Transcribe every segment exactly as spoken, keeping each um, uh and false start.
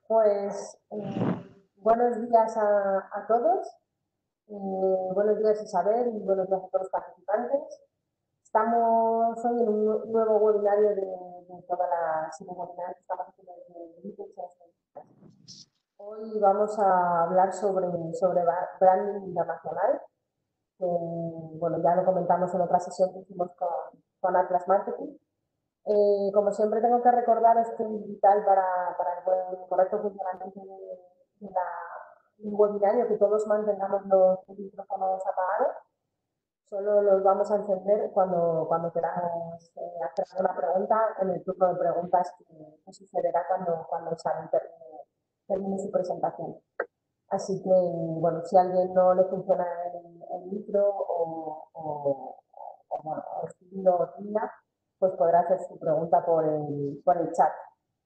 Pues eh, buenos días a, a todos, eh, buenos días Isabel y buenos días a todos los participantes. Estamos hoy en un nu- nuevo webinario de, de todas las webinarios que estamos haciendo desde Liechtenstein. Hoy vamos a hablar sobre, sobre ba- branding internacional, que bueno, ya lo comentamos en otra sesión que hicimos con, con Atlas Marketing. Eh, como siempre tengo que recordaros que es vital para, para el buen, correcto funcionamiento de, de la, de un webinario que todos mantengamos los micrófonos apagados. Solo los vamos a encender cuando, cuando queramos eh, hacer alguna pregunta en el turno de preguntas que, que sucederá cuando, cuando Isabel termine, termine su presentación. Así que, bueno, si a alguien no le funciona el, el micro o, o, o, bueno, o si no tiene, pues podrá hacer su pregunta por el, por el chat.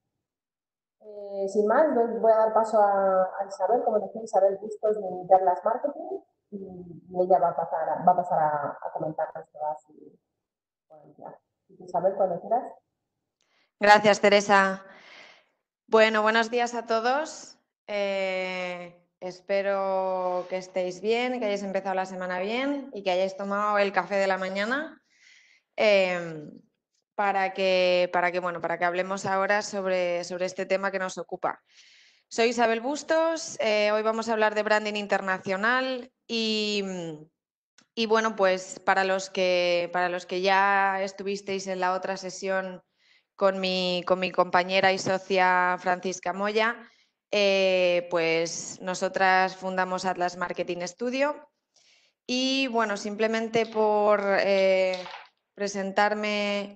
Eh, sin más, voy a dar paso a, a Isabel, como decía Isabel Bustos de Interlas Marketing, y, y ella va a pasar a, va a, pasar a, a comentarnos toda su ponencia. Isabel, cuando quieras. Gracias, Teresa. Bueno, buenos días a todos. Eh, espero que estéis bien, que hayáis empezado la semana bien y que hayáis tomado el café de la mañana eh, para, que, para, que, bueno, para que hablemos ahora sobre, sobre este tema que nos ocupa. Soy Isabel Bustos, eh, hoy vamos a hablar de branding internacional y, y bueno, pues para los, que, para los que ya estuvisteis en la otra sesión con mi, con mi compañera y socia Francisca Moya, eh, pues nosotras fundamos Atlas Marketing Studio y bueno, simplemente por eh, presentarme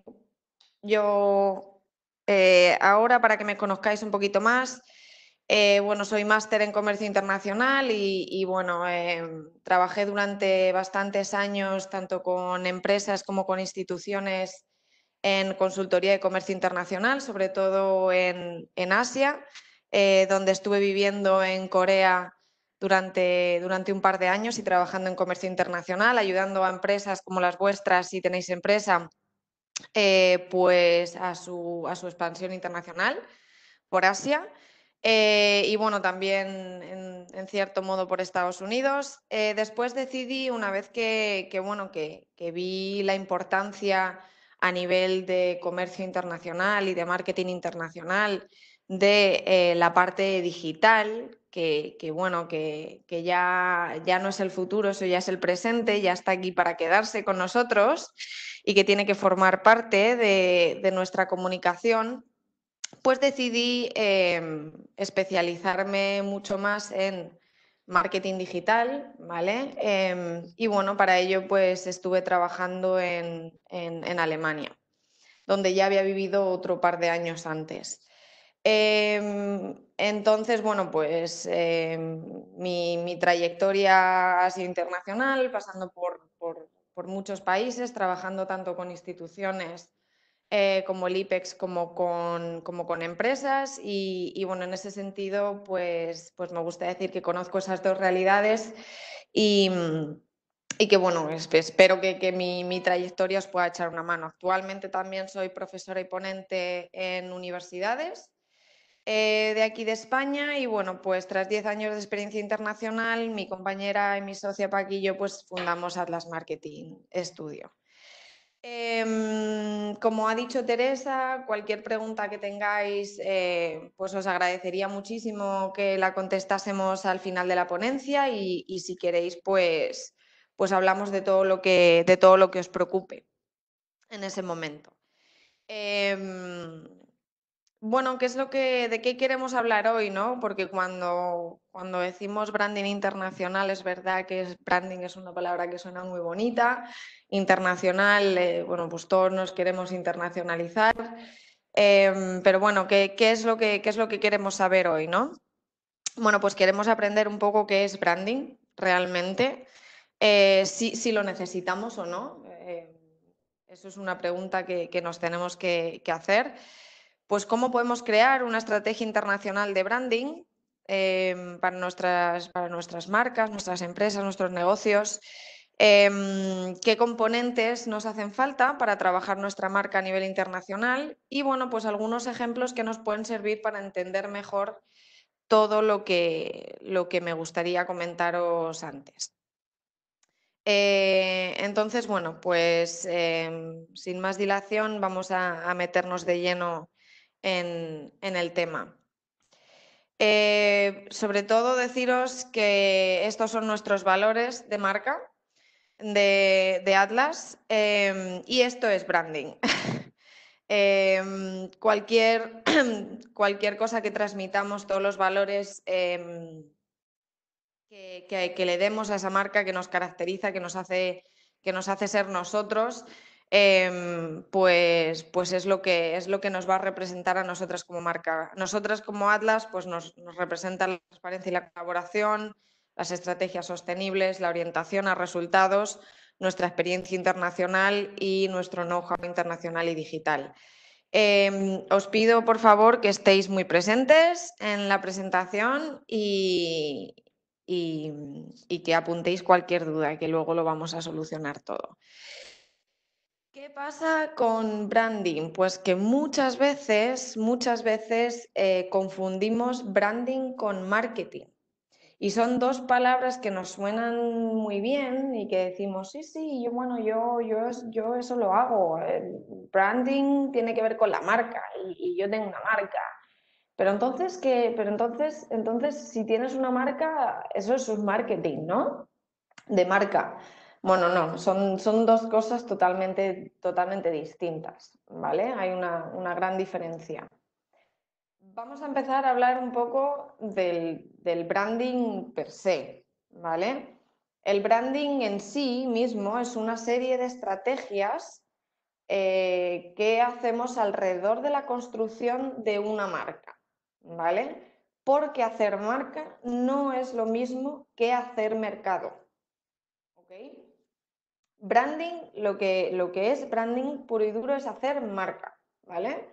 yo eh, ahora para que me conozcáis un poquito más. Eh, bueno, soy máster en comercio internacional y, y bueno, eh, trabajé durante bastantes años tanto con empresas como con instituciones en consultoría de comercio internacional, sobre todo en, en Asia, eh, donde estuve viviendo en Corea durante, durante un par de años y trabajando en comercio internacional, ayudando a empresas como las vuestras, si tenéis empresa, eh, pues a su, a su expansión internacional por Asia. Eh, y bueno, también en, en, cierto modo por Estados Unidos. Eh, después decidí, una vez que, que, bueno, que, que vi la importancia a nivel de comercio internacional y de marketing internacional de eh, la parte digital, que, que bueno, que, que ya, ya no es el futuro, eso ya es el presente, ya está aquí para quedarse con nosotros y que tiene que formar parte de, de nuestra comunicación, pues decidí eh, especializarme mucho más en marketing digital, ¿vale? Eh, y bueno, para ello pues estuve trabajando en, en, en Alemania, donde ya había vivido otro par de años antes. Eh, entonces, bueno, pues eh, mi, mi, trayectoria ha sido internacional, pasando por, por, por muchos países, trabajando tanto con instituciones eh, como el IPEX como con, como con empresas y, y, bueno, en ese sentido, pues, pues me gusta decir que conozco esas dos realidades y, y que, bueno, espero que, que mi, mi trayectoria os pueda echar una mano. Actualmente también soy profesora y ponente en universidades eh, de aquí de España y, bueno, pues tras diez años de experiencia internacional, mi compañera y mi socia Paqui y yo pues fundamos Atlas Marketing Studio. Eh, como ha dicho Teresa, cualquier pregunta que tengáis, eh, pues os agradecería muchísimo que la contestásemos al final de la ponencia y, y si queréis, pues, pues hablamos de todo lo que, de todo lo que os preocupe en ese momento. Eh, bueno, ¿qué es lo que, de qué queremos hablar hoy, ¿no? Porque cuando, cuando decimos branding internacional es verdad que es, branding es una palabra que suena muy bonita. Internacional, eh, bueno, pues todos nos queremos internacionalizar. Eh, pero bueno, ¿qué, qué, es lo que, ¿qué es lo que queremos saber hoy, ¿no? Bueno, pues queremos aprender un poco qué es branding realmente, eh, si, si lo necesitamos o no. Eh, eso es una pregunta que, que nos tenemos que, que hacer. Pues cómo podemos crear una estrategia internacional de branding eh, para, nuestras, para nuestras marcas, nuestras empresas, nuestros negocios. Eh, qué componentes nos hacen falta para trabajar nuestra marca a nivel internacional y, bueno, pues algunos ejemplos que nos pueden servir para entender mejor todo lo que, lo que me gustaría comentaros antes. Eh, entonces, bueno, pues eh, sin más dilación vamos a, a meternos de lleno en, en el tema. Eh, sobre todo deciros que estos son nuestros valores de marca de, de Atlas eh, y esto es branding. eh, cualquier, cualquier cosa que transmitamos, todos los valores eh, que, que, que le demos a esa marca que nos caracteriza, que nos hace, que nos hace ser nosotros, eh, pues, pues es, lo que, es lo que nos va a representar a nosotras como marca. Nosotras como Atlas pues nos, nos representa la transparencia y la colaboración, las estrategias sostenibles, la orientación a resultados, nuestra experiencia internacional y nuestro know-how internacional y digital. Eh, os pido, por favor, que estéis muy presentes en la presentación y, y, y que apuntéis cualquier duda, que luego lo vamos a solucionar todo. ¿Qué pasa con branding? Pues que muchas veces, muchas veces eh, confundimos branding con marketing. Y son dos palabras que nos suenan muy bien y que decimos, sí, sí, yo, bueno, yo, yo, yo eso lo hago. El branding tiene que ver con la marca y, y yo tengo una marca. Pero entonces, ¿qué? Pero entonces, entonces, si tienes una marca, eso es un marketing, ¿no? De marca. Bueno, no, son, son dos cosas totalmente, totalmente distintas, ¿vale? Hay una, una gran diferencia. Vamos a empezar a hablar un poco del, del branding per se, ¿vale? El branding en sí mismo es una serie de estrategias eh, que hacemos alrededor de la construcción de una marca, ¿vale? Porque hacer marca no es lo mismo que hacer mercado, ¿ok? Branding, lo que, lo que es branding puro y duro es hacer marca, ¿vale?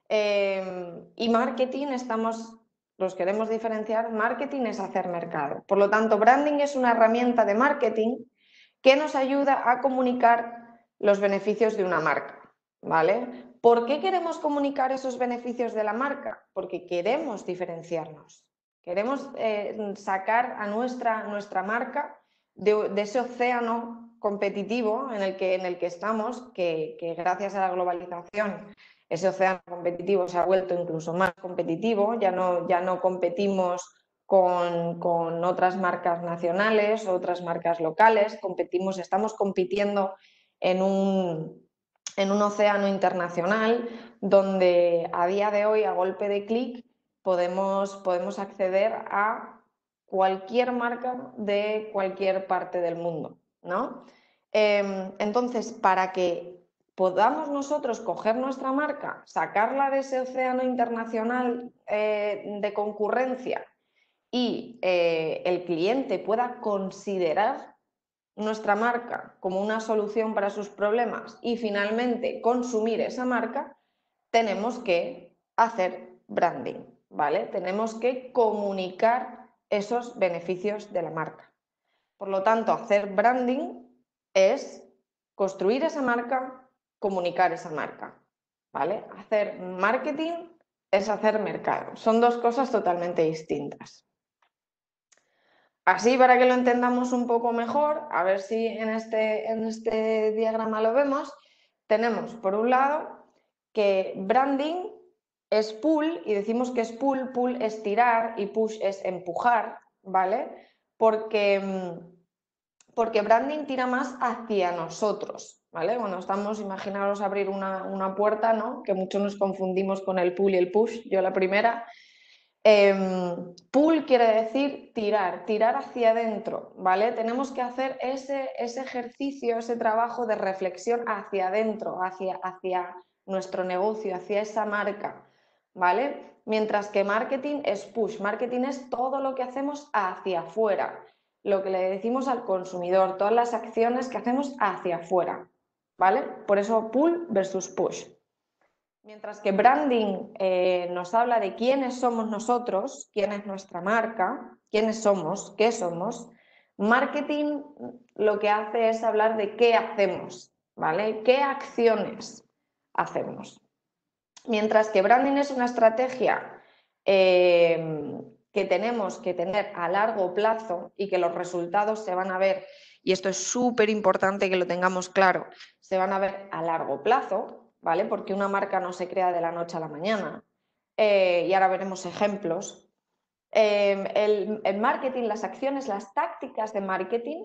Eh, y marketing, estamos, los queremos diferenciar, marketing es hacer mercado. Por lo tanto, branding es una herramienta de marketing que nos ayuda a comunicar los beneficios de una marca, ¿vale? ¿Por qué queremos comunicar esos beneficios de la marca? Porque queremos diferenciarnos, queremos eh, sacar a nuestra, nuestra marca de, de ese océano competitivo en el que, en el que estamos, que, que gracias a la globalización ese océano competitivo se ha vuelto incluso más competitivo, ya no, ya no competimos con, con otras marcas nacionales, otras marcas locales, competimos, estamos compitiendo en un, en un océano internacional donde a día de hoy, a golpe de clic, podemos, podemos acceder a cualquier marca de cualquier parte del mundo, ¿no? Eh, entonces, para que podamos nosotros coger nuestra marca, sacarla de ese océano internacional eh, de concurrencia y eh, el cliente pueda considerar nuestra marca como una solución para sus problemas y finalmente consumir esa marca, tenemos que hacer branding, ¿vale? Tenemos que comunicar esos beneficios de la marca. Por lo tanto, hacer branding es construir esa marca, comunicar esa marca, ¿vale? Hacer marketing es hacer mercado. Son dos cosas totalmente distintas. Así, para que lo entendamos un poco mejor, a ver si en este, en este diagrama lo vemos, tenemos por un lado que branding es pull, y decimos que es pull, pull es tirar y push es empujar, ¿vale? Porque, porque branding tira más hacia nosotros, ¿vale? Bueno, estamos, imaginaros abrir una, una puerta, ¿no? Que muchos nos confundimos con el pull y el push, yo la primera. Eh, pull quiere decir tirar, tirar hacia adentro, ¿vale? Tenemos que hacer ese, ese ejercicio, ese trabajo de reflexión hacia adentro, hacia, hacia nuestro negocio, hacia esa marca, ¿vale? Mientras que marketing es push, marketing es todo lo que hacemos hacia afuera, lo que le decimos al consumidor, todas las acciones que hacemos hacia afuera, ¿vale? Por eso pull versus push. Mientras que branding eh, nos habla de quiénes somos nosotros, quién es nuestra marca, quiénes somos, qué somos, marketing lo que hace es hablar de qué hacemos, ¿vale? ¿Qué acciones hacemos? Mientras que branding es una estrategia eh, que tenemos que tener a largo plazo y que los resultados se van a ver, y esto es súper importante que lo tengamos claro, se van a ver a largo plazo, ¿vale? Porque una marca no se crea de la noche a la mañana. Eh, y ahora veremos ejemplos. Eh, el, el marketing, las acciones, las tácticas de marketing,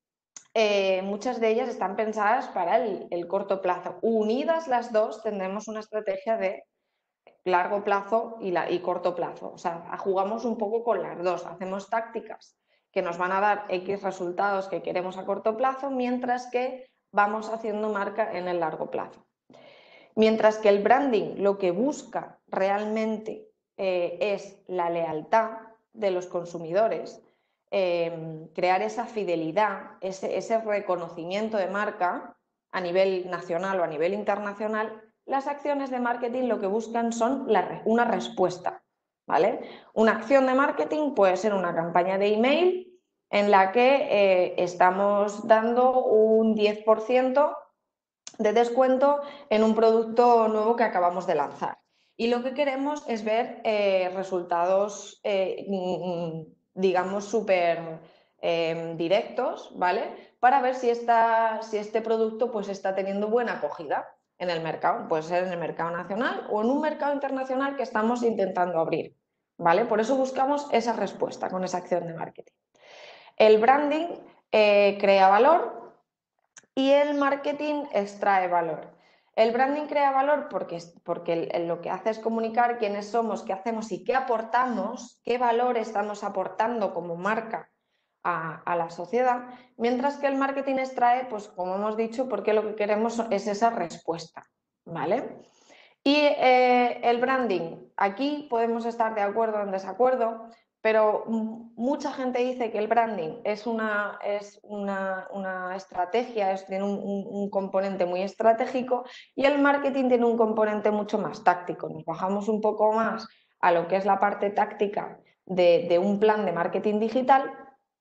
eh, muchas de ellas están pensadas para el, el corto plazo. Unidas las dos, tendremos una estrategia de largo plazo y, la, y corto plazo. O sea, jugamos un poco con las dos. Hacemos tácticas que nos van a dar X resultados que queremos a corto plazo, mientras que vamos haciendo marca en el largo plazo. Mientras que el branding lo que busca realmente eh, es la lealtad de los consumidores, eh, crear esa fidelidad, ese, ese reconocimiento de marca a nivel nacional o a nivel internacional. Las acciones de marketing lo que buscan son la, una respuesta, ¿vale? Una acción de marketing puede ser una campaña de email en la que eh, estamos dando un diez por ciento de descuento en un producto nuevo que acabamos de lanzar. Y lo que queremos es ver eh, resultados, eh, digamos, súper eh, directos, ¿vale? Para ver si, esta, si este producto pues, está teniendo buena acogida en el mercado. Puede ser en el mercado nacional o en un mercado internacional que estamos intentando abrir, ¿vale? Por eso buscamos esa respuesta con esa acción de marketing. El branding eh, crea valor y el marketing extrae valor. El branding crea valor porque, porque lo que hace es comunicar quiénes somos, qué hacemos y qué aportamos, qué valor estamos aportando como marca a, a la sociedad, mientras que el marketing extrae, pues como hemos dicho, porque lo que queremos es esa respuesta, ¿vale? Y eh, el branding, aquí podemos estar de acuerdo o en desacuerdo, pero mucha gente dice que el branding es una, es una, una estrategia, es, tiene un, un, un componente muy estratégico, y el marketing tiene un componente mucho más táctico. Nos bajamos un poco más a lo que es la parte táctica de, de un plan de marketing digital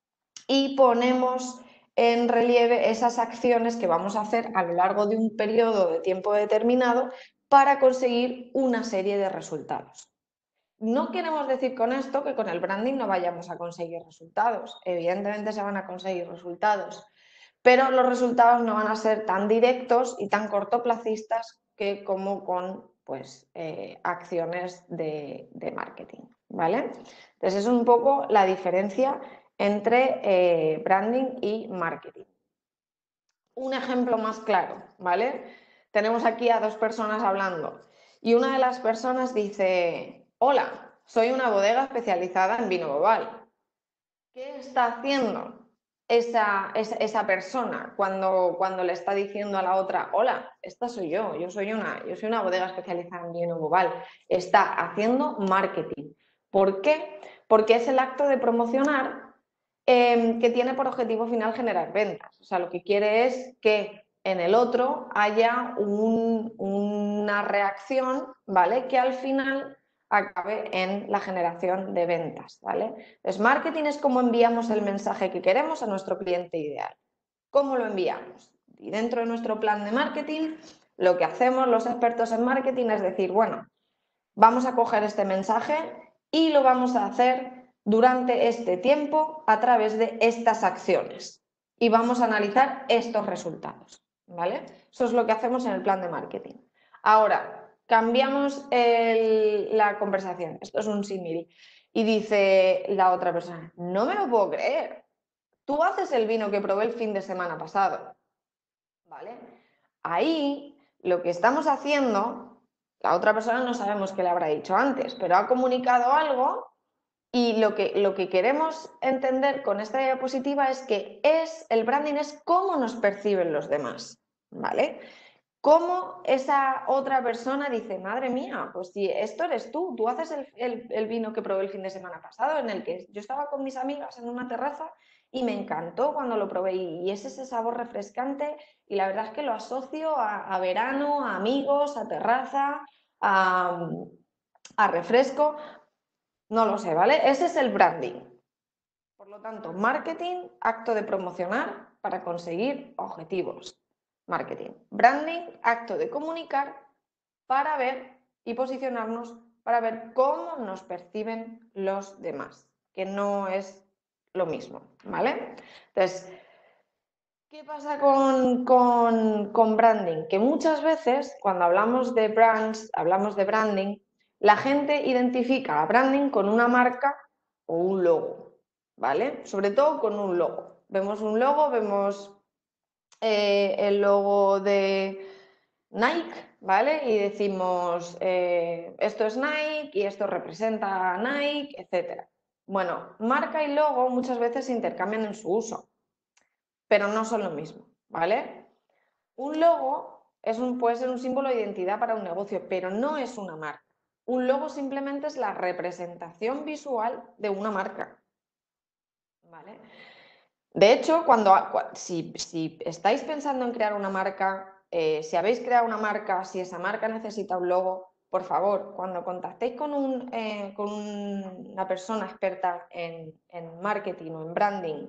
y ponemos en relieve esas acciones que vamos a hacer a lo largo de un periodo de tiempo determinado para conseguir una serie de resultados. No queremos decir con esto que con el branding no vayamos a conseguir resultados. Evidentemente se van a conseguir resultados, pero los resultados no van a ser tan directos y tan cortoplacistas que como con pues, eh, acciones de, de marketing, ¿vale? Entonces es un poco la diferencia entre eh, branding y marketing. Un ejemplo más claro, ¿vale? Tenemos aquí a dos personas hablando y una de las personas dice: hola, soy una bodega especializada en vino bobal. ¿Qué está haciendo esa, esa, esa persona cuando, cuando le está diciendo a la otra: hola, esta soy yo, yo soy una, yo soy una bodega especializada en vino bobal? Está haciendo marketing. ¿Por qué? Porque es el acto de promocionar eh, que tiene por objetivo final generar ventas. O sea, lo que quiere es que en el otro haya un, una reacción, ¿vale? Que al final acabe en la generación de ventas, ¿vale? Entonces, marketing es cómo enviamos el mensaje que queremos a nuestro cliente ideal. ¿Cómo lo enviamos? Y dentro de nuestro plan de marketing, lo que hacemos los expertos en marketing es decir, bueno, vamos a coger este mensaje y lo vamos a hacer durante este tiempo a través de estas acciones y vamos a analizar estos resultados, ¿vale? Eso es lo que hacemos en el plan de marketing. Ahora, cambiamos el, la conversación. Esto es un símil. Y dice la otra persona: no me lo puedo creer. Tú haces el vino que probé el fin de semana pasado, ¿vale? Ahí lo que estamos haciendo, la otra persona no sabemos qué le habrá dicho antes, pero ha comunicado algo. Y lo que, lo que queremos entender con esta diapositiva es que es, el branding es cómo nos perciben los demás, ¿vale? Cómo esa otra persona dice: madre mía, pues si esto eres tú, tú haces el, el, el vino que probé el fin de semana pasado, en el que yo estaba con mis amigas en una terraza y me encantó cuando lo probé, y es ese sabor refrescante, y la verdad es que lo asocio a, a verano, a amigos, a terraza, a, a refresco. No lo sé, ¿vale? Ese es el branding. Por lo tanto, marketing, acto de promocionar para conseguir objetivos. Marketing. Branding, acto de comunicar para ver y posicionarnos para ver cómo nos perciben los demás, que no es lo mismo, ¿vale? Entonces, ¿qué pasa con, con, con branding? Que muchas veces cuando hablamos de brands, hablamos de branding, la gente identifica a branding con una marca o un logo, ¿vale? Sobre todo con un logo. Vemos un logo, vemos eh, el logo de Nike, ¿vale? Y decimos, eh, esto es Nike y esto representa a Nike, etcétera. Bueno, marca y logo muchas veces se intercambian en su uso, pero no son lo mismo, ¿vale? Un logo es un, puede ser un símbolo de identidad para un negocio, pero no es una marca. Un logo simplemente es la representación visual de una marca, ¿vale? De hecho, cuando, si, si estáis pensando en crear una marca, eh, si habéis creado una marca, si esa marca necesita un logo, por favor, cuando contactéis con, un, eh, con una persona experta en, en marketing o en branding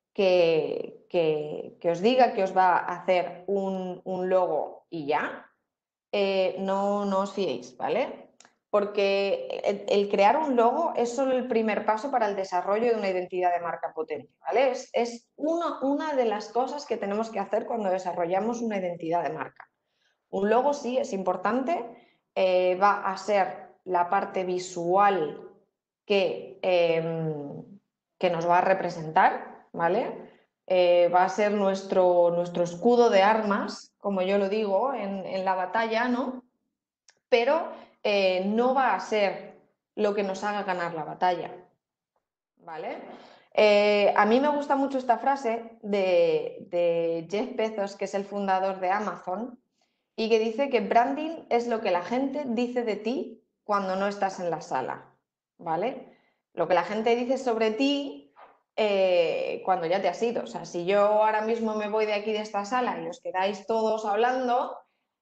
que, que, que os diga que os va a hacer un, un logo y ya, eh, no, no os fiéis, ¿vale? Porque el, el crear un logo es solo el primer paso para el desarrollo de una identidad de marca potente, ¿vale? Es, es uno, una de las cosas que tenemos que hacer cuando desarrollamos una identidad de marca. Un logo sí es importante, eh, va a ser la parte visual que, eh, que nos va a representar, ¿vale? Eh, va a ser nuestro, nuestro escudo de armas, como yo lo digo, en, en la batalla, ¿no? Pero eh, no va a ser lo que nos haga ganar la batalla, ¿vale? Eh, a mí me gusta mucho esta frase de, de Jeff Bezos, que es el fundador de Amazon, y que dice que branding es lo que la gente dice de ti cuando no estás en la sala, ¿vale? Lo que la gente dice sobre ti eh, cuando ya te has ido. O sea, si yo ahora mismo me voy de aquí de esta sala y os quedáis todos hablando,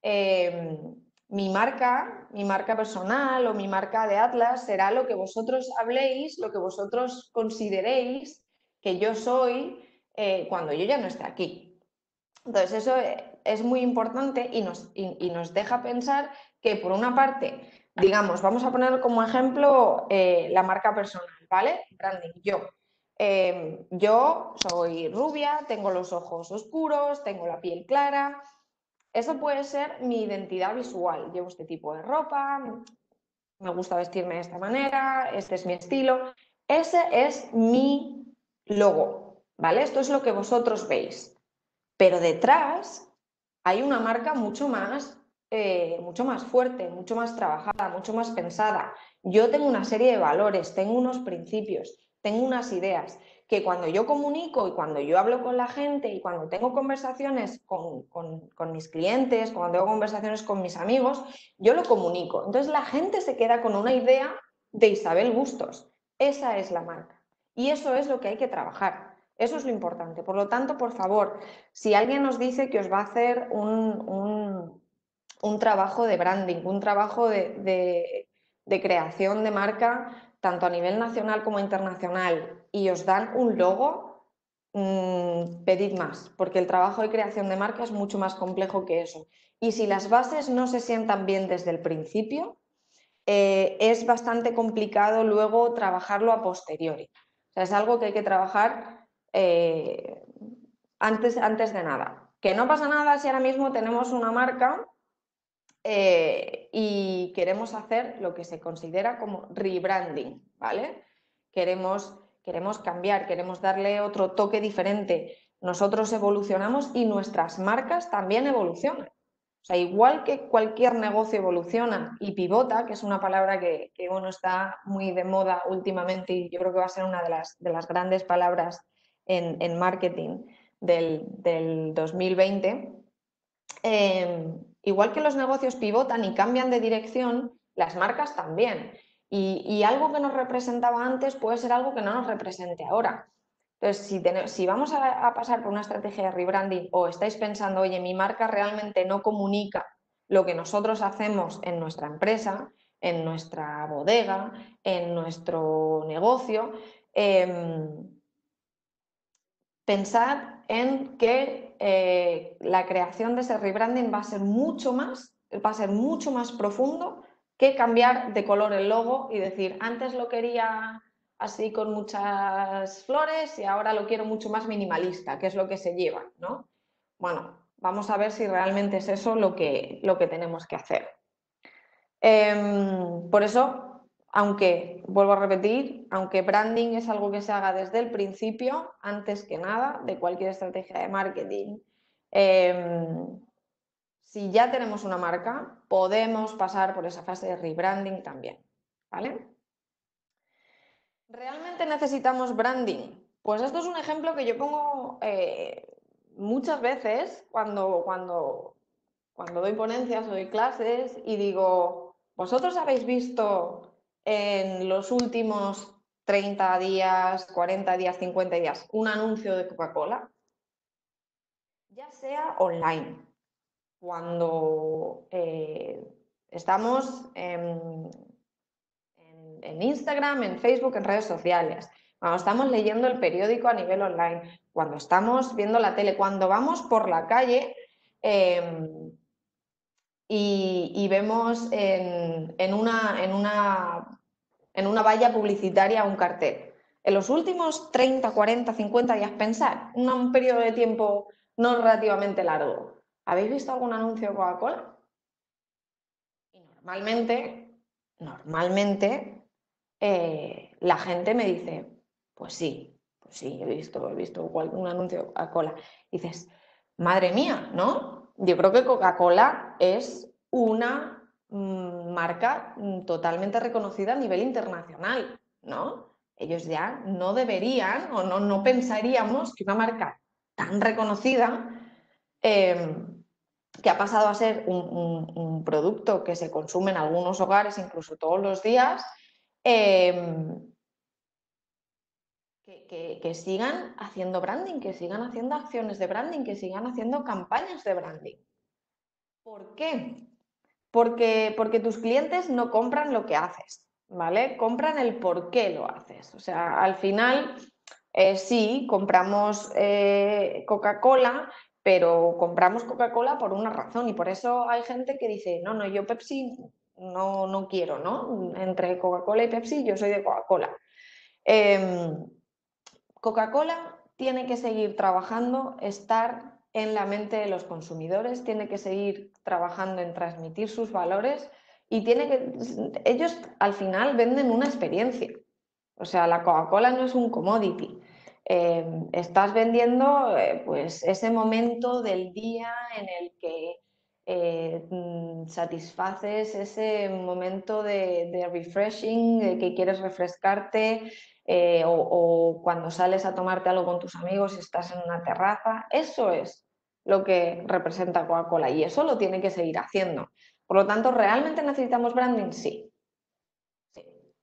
eh, mi marca, mi marca personal o mi marca de Atlas será lo que vosotros habléis, lo que vosotros consideréis que yo soy eh, cuando yo ya no esté aquí. Entonces, eso es muy importante y nos, y, y nos deja pensar que, por una parte, digamos, vamos a poner como ejemplo eh, la marca personal, ¿vale? Branding, yo. Eh, yo soy rubia, tengo los ojos oscuros, tengo la piel clara. Eso puede ser mi identidad visual. Llevo este tipo de ropa, me gusta vestirme de esta manera, este es mi estilo. Ese es mi logo, ¿vale? Esto es lo que vosotros veis. Pero detrás hay una marca mucho más, eh, mucho más fuerte, mucho más trabajada, mucho más pensada. Yo tengo una serie de valores, tengo unos principios, tengo unas ideas que cuando yo comunico y cuando yo hablo con la gente y cuando tengo conversaciones con, con, con mis clientes, cuando tengo conversaciones con mis amigos, yo lo comunico. Entonces la gente se queda con una idea de Isabel Bustos. Esa es la marca. Y eso es lo que hay que trabajar. Eso es lo importante. Por lo tanto, por favor, si alguien os dice que os va a hacer un, un, un trabajo de branding, un trabajo de, de, de creación de marca, tanto a nivel nacional como internacional, y os dan un logo, mmm, pedid más, porque el trabajo de creación de marca es mucho más complejo que eso. Y si las bases no se sientan bien desde el principio, eh, es bastante complicado luego trabajarlo a posteriori. O sea, es algo que hay que trabajar eh, antes, antes de nada. Que no pasa nada si ahora mismo tenemos una marca eh, y queremos hacer lo que se considera como rebranding, ¿vale? Queremos, queremos cambiar, queremos darle otro toque diferente. Nosotros evolucionamos y nuestras marcas también evolucionan. O sea, igual que cualquier negocio evoluciona y pivota, que es una palabra que, que bueno, está muy de moda últimamente y yo creo que va a ser una de las, de las grandes palabras en, en marketing del, del dos mil veinte, eh, igual que los negocios pivotan y cambian de dirección, las marcas también. Y, y algo que nos representaba antes puede ser algo que no nos represente ahora. Entonces, si, ten, si vamos a, a pasar por una estrategia de rebranding o estáis pensando, oye, mi marca realmente no comunica lo que nosotros hacemos en nuestra empresa, en nuestra bodega, en nuestro negocio, eh, pensad en que eh, la creación de ese rebranding va a ser mucho más, va a ser mucho más profundo que cambiar de color el logo y decir, antes lo quería así con muchas flores y ahora lo quiero mucho más minimalista, que es lo que se lleva, ¿no? Bueno, vamos a ver si realmente es eso lo que, lo que tenemos que hacer. Eh, por eso, aunque, vuelvo a repetir, aunque branding es algo que se haga desde el principio, antes que nada, de cualquier estrategia de marketing, eh, si ya tenemos una marca, podemos pasar por esa fase de rebranding también, ¿vale? ¿Realmente necesitamos branding? Pues esto es un ejemplo que yo pongo eh, muchas veces cuando, cuando, cuando doy ponencias o doy clases y digo, ¿vosotros habéis visto en los últimos treinta días, cuarenta días, cincuenta días un anuncio de Coca-Cola? Ya sea online, cuando eh, estamos en, en, en Instagram, en Facebook, en redes sociales, cuando estamos leyendo el periódico a nivel online, cuando estamos viendo la tele, cuando vamos por la calle eh, y, y, vemos en, en, una, en, una, en una valla publicitaria un cartel. En los últimos treinta, cuarenta, cincuenta días, pensar, un, un periodo de tiempo no relativamente largo, ¿habéis visto algún anuncio de Coca-Cola? Y normalmente, normalmente, eh, la gente me dice, pues sí, pues sí, he visto, he visto un anuncio de Coca-Cola. Dices, madre mía, ¿no? Yo creo que Coca-Cola es una mmm, marca totalmente reconocida a nivel internacional, ¿no? Ellos ya no deberían o no, no pensaríamos que una marca tan reconocida eh, que ha pasado a ser un, un, un, producto que se consume en algunos hogares, incluso todos los días, eh, que, que, que sigan haciendo branding, que sigan haciendo acciones de branding, que sigan haciendo campañas de branding. ¿Por qué? Porque, porque tus clientes no compran lo que haces, ¿vale? Compran el por qué lo haces. O sea, al final, eh, sí, compramos eh, Coca-Cola, pero compramos Coca-Cola por una razón y por eso hay gente que dice, no, no, yo Pepsi no, no quiero, ¿no? Entre Coca-Cola y Pepsi yo soy de Coca-Cola. Eh, Coca-Cola tiene que seguir trabajando, estar en la mente de los consumidores, tiene que seguir trabajando en transmitir sus valores y tiene que, ellos al final venden una experiencia. O sea, la Coca-Cola no es un commodity. Eh, estás vendiendo eh, pues ese momento del día en el que eh, satisfaces ese momento de, de refreshing, de que quieres refrescarte, eh, o, o cuando sales a tomarte algo con tus amigos y estás en una terraza. Eso es lo que representa Coca-Cola y eso lo tiene que seguir haciendo. Por lo tanto, ¿realmente necesitamos branding? Sí. Sí.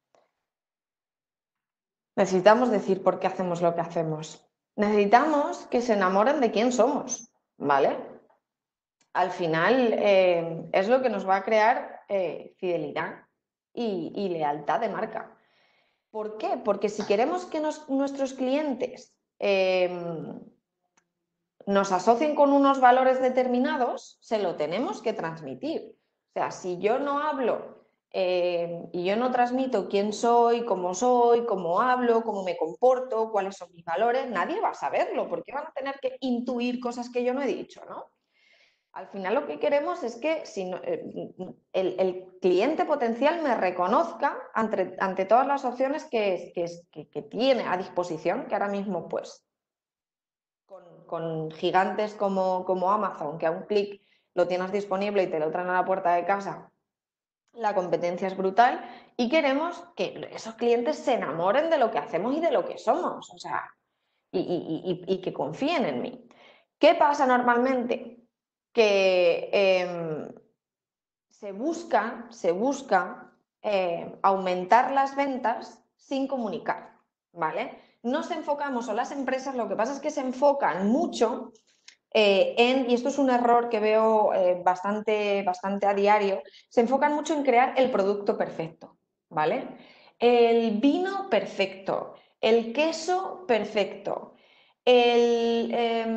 Necesitamos decir por qué hacemos lo que hacemos. Necesitamos que se enamoren de quién somos, ¿vale? Al final eh, es lo que nos va a crear eh, fidelidad y, y lealtad de marca. ¿Por qué? Porque si queremos que nos, nuestros clientes eh, nos asocien con unos valores determinados, se lo tenemos que transmitir. O sea, si yo no hablo eh, y yo no transmito quién soy, cómo soy, cómo hablo, cómo me comporto, cuáles son mis valores, nadie va a saberlo, porque van a tener que intuir cosas que yo no he dicho, ¿no? Al final lo que queremos es que si no, eh, el, el, cliente potencial me reconozca ante, ante todas las opciones que, que, que tiene a disposición, que ahora mismo pues con, con gigantes como, como Amazon, que a un clic lo tienes disponible y te lo traen a la puerta de casa, la competencia es brutal y queremos que esos clientes se enamoren de lo que hacemos y de lo que somos, o sea, y, y, y, y que confíen en mí. ¿Qué pasa normalmente? Que eh, se busca, se busca eh, aumentar las ventas sin comunicar, ¿vale? Nos enfocamos, o las empresas, lo que pasa es que se enfocan mucho eh, en, y esto es un error que veo eh, bastante, bastante a diario, se enfocan mucho en crear el producto perfecto, ¿vale? El vino perfecto, el queso perfecto, el, eh,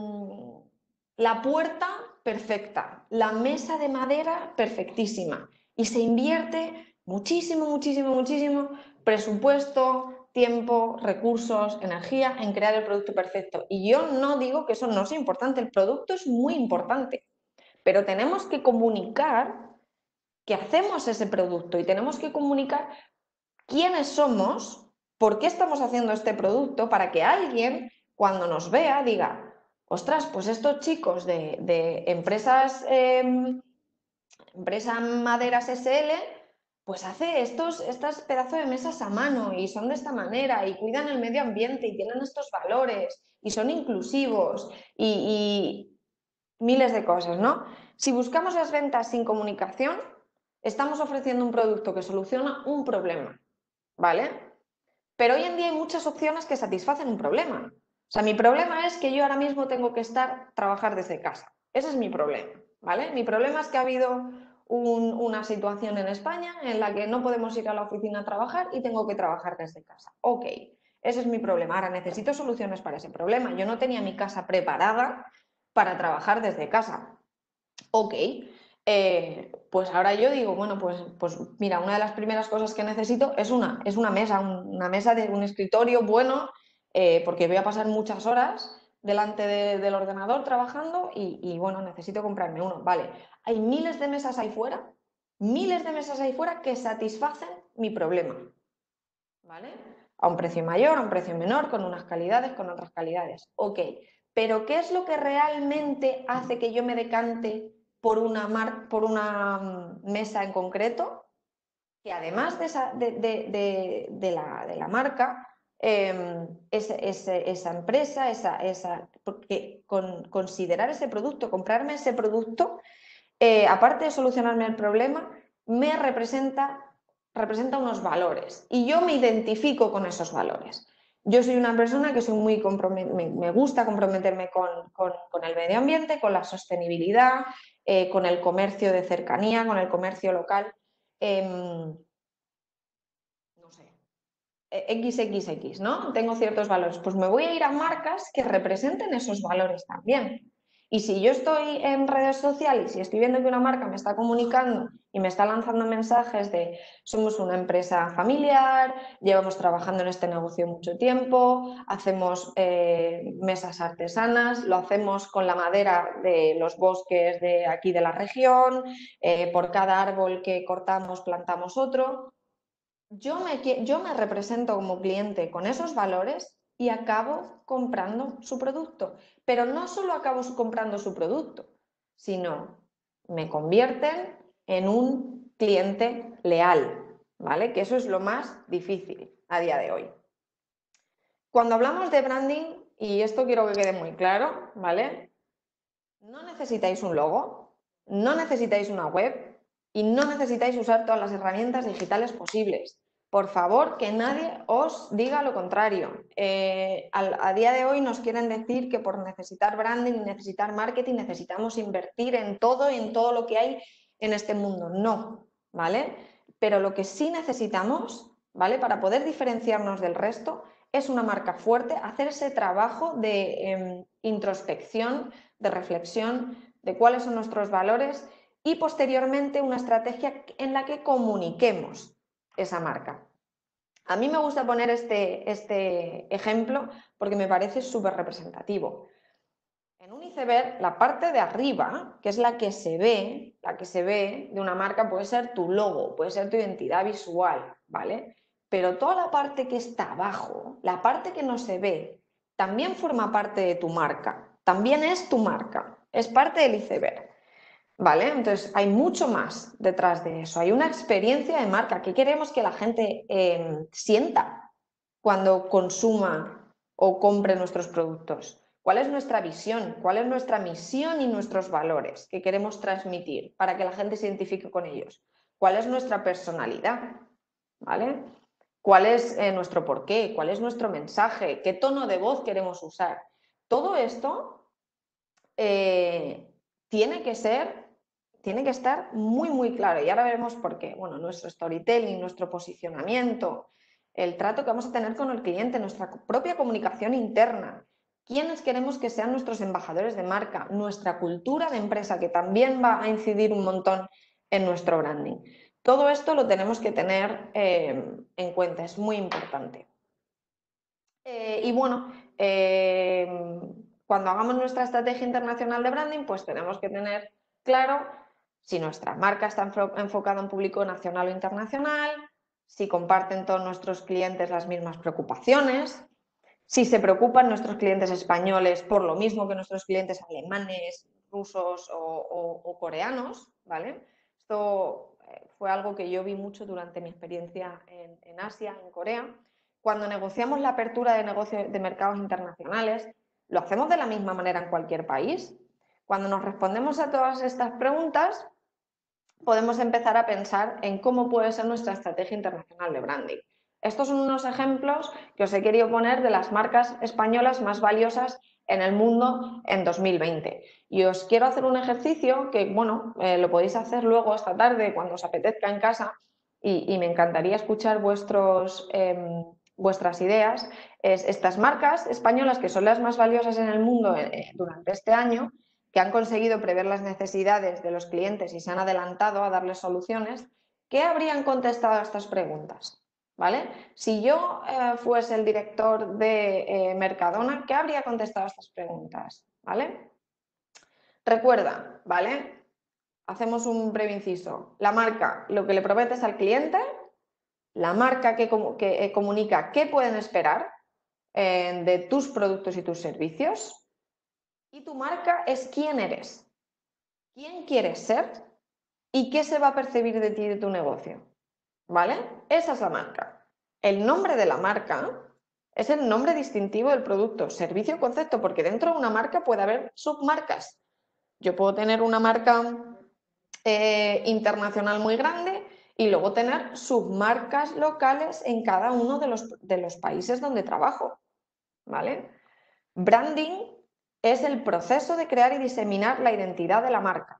la puerta perfecta, la mesa de madera perfectísima. Y se invierte muchísimo, muchísimo, muchísimo presupuesto, tiempo, recursos, energía en crear el producto perfecto. Y yo no digo que eso no sea importante, el producto es muy importante, pero tenemos que comunicar que hacemos ese producto y tenemos que comunicar quiénes somos, por qué estamos haciendo este producto, para que alguien, cuando nos vea, diga, ostras, pues estos chicos de, de empresas, eh, empresa Maderas S L, pues hace estos, estos pedazos de mesas a mano y son de esta manera y cuidan el medio ambiente y tienen estos valores y son inclusivos y, y miles de cosas, ¿no? Si buscamos las ventas sin comunicación, estamos ofreciendo un producto que soluciona un problema, ¿vale? Pero hoy en día hay muchas opciones que satisfacen un problema. O sea, mi problema es que yo ahora mismo tengo que estar, trabajar desde casa. Ese es mi problema, ¿vale? Mi problema es que ha habido un, una situación en España en la que no podemos ir a la oficina a trabajar y tengo que trabajar desde casa. Ok, ese es mi problema. Ahora necesito soluciones para ese problema. Yo no tenía mi casa preparada para trabajar desde casa. Ok, eh, pues ahora yo digo, bueno, pues, pues mira, una de las primeras cosas que necesito es una, es una mesa, una mesa de un escritorio bueno, eh, porque voy a pasar muchas horas delante de, del ordenador trabajando y, y bueno, necesito comprarme uno. Vale, hay miles de mesas ahí fuera, miles de mesas ahí fuera que satisfacen mi problema, ¿vale? A un precio mayor, a un precio menor, con unas calidades, con otras calidades. Ok, pero ¿qué es lo que realmente hace que yo me decante por una, mar por una mesa en concreto? Que además de, esa, de, de, de, de, la, de la marca, eh, ese, ese, esa empresa, esa, esa, porque con, considerar ese producto, comprarme ese producto, eh, aparte de solucionarme el problema, me representa, representa unos valores y yo me identifico con esos valores. Yo soy una persona que soy muy me, me gusta comprometerme con, con, con, el medio ambiente, con la sostenibilidad, eh, con el comercio de cercanía, con el comercio local. Eh, no sé, equis equis equis, ¿no? Tengo ciertos valores. Pues me voy a ir a marcas que representen esos valores también. Y si yo estoy en redes sociales y estoy viendo que una marca me está comunicando y me está lanzando mensajes de somos una empresa familiar, llevamos trabajando en este negocio mucho tiempo, hacemos eh, mesas artesanas, lo hacemos con la madera de los bosques de aquí de la región, eh, por cada árbol que cortamos plantamos otro. Yo me, yo me represento como cliente con esos valores y acabo comprando su producto. Pero no solo acabo comprando su producto, sino me convierten en un cliente leal, ¿vale? Que eso es lo más difícil a día de hoy. Cuando hablamos de branding, y esto quiero que quede muy claro, ¿vale? No necesitáis un logo, no necesitáis una web y no necesitáis usar todas las herramientas digitales posibles. Por favor, que nadie os diga lo contrario. Eh, a, a día de hoy nos quieren decir que por necesitar branding, necesitar marketing, necesitamos invertir en todo y en todo lo que hay en este mundo. No, ¿vale? Pero lo que sí necesitamos, ¿vale? Para poder diferenciarnos del resto, es una marca fuerte, hacer ese trabajo de eh, introspección, de reflexión, de cuáles son nuestros valores y posteriormente una estrategia en la que comuniquemos esa marca. A mí me gusta poner este, este ejemplo porque me parece súper representativo. En un iceberg, la parte de arriba, que es la que se ve, la que se ve de una marca, puede ser tu logo, puede ser tu identidad visual, ¿vale? Pero toda la parte que está abajo, la parte que no se ve, también forma parte de tu marca, también es tu marca, es parte del iceberg, ¿vale? Entonces hay mucho más detrás de eso, hay una experiencia de marca. ¿Qué queremos que la gente eh, sienta cuando consuma o compre nuestros productos? ¿Cuál es nuestra visión? ¿Cuál es nuestra misión y nuestros valores que queremos transmitir para que la gente se identifique con ellos? ¿Cuál es nuestra personalidad? ¿Vale? ¿Cuál es eh, nuestro porqué? ¿Cuál es nuestro mensaje? ¿Qué tono de voz queremos usar? Todo esto eh, tiene que ser, tiene que estar muy, muy claro. Y ahora veremos por qué. Bueno, nuestro storytelling, nuestro posicionamiento, el trato que vamos a tener con el cliente, nuestra propia comunicación interna. ¿Quiénes queremos que sean nuestros embajadores de marca? Nuestra cultura de empresa, que también va a incidir un montón en nuestro branding. Todo esto lo tenemos que tener eh, en cuenta, es muy importante. Eh, y bueno, eh, cuando hagamos nuestra estrategia internacional de branding, pues tenemos que tener claro si nuestra marca está enfocada en público nacional o internacional, si comparten todos nuestros clientes las mismas preocupaciones, si se preocupan nuestros clientes españoles por lo mismo que nuestros clientes alemanes, rusos o, o, o coreanos, ¿vale? Esto fue algo que yo vi mucho durante mi experiencia en, en Asia, en Corea. Cuando negociamos la apertura de negocios de mercados internacionales, ¿lo hacemos de la misma manera en cualquier país? Cuando nos respondemos a todas estas preguntas, podemos empezar a pensar en cómo puede ser nuestra estrategia internacional de branding. Estos son unos ejemplos que os he querido poner de las marcas españolas más valiosas en el mundo en dos mil veinte. Y os quiero hacer un ejercicio que, bueno, eh, lo podéis hacer luego esta tarde cuando os apetezca en casa y, y me encantaría escuchar vuestros, eh, vuestras ideas. Es estas marcas españolas que son las más valiosas en el mundo eh, durante este año, que han conseguido prever las necesidades de los clientes y se han adelantado a darles soluciones, ¿qué habrían contestado a estas preguntas? ¿Vale? Si yo eh, fuese el director de eh, Mercadona, ¿qué habría contestado a estas preguntas? ¿Vale? Recuerda, ¿vale? Hacemos un breve inciso. La marca, lo que le prometes al cliente, la marca que, que eh, comunica qué pueden esperar eh, de tus productos y tus servicios, y tu marca es quién eres, quién quieres ser y qué se va a percibir de ti y de tu negocio. ¿Vale? Esa es la marca. El nombre de la marca es el nombre distintivo del producto, servicio o concepto, porque dentro de una marca puede haber submarcas. Yo puedo tener una marca eh, internacional muy grande y luego tener submarcas locales en cada uno de los, de los países donde trabajo. ¿Vale? Branding es el proceso de crear y diseminar la identidad de la marca.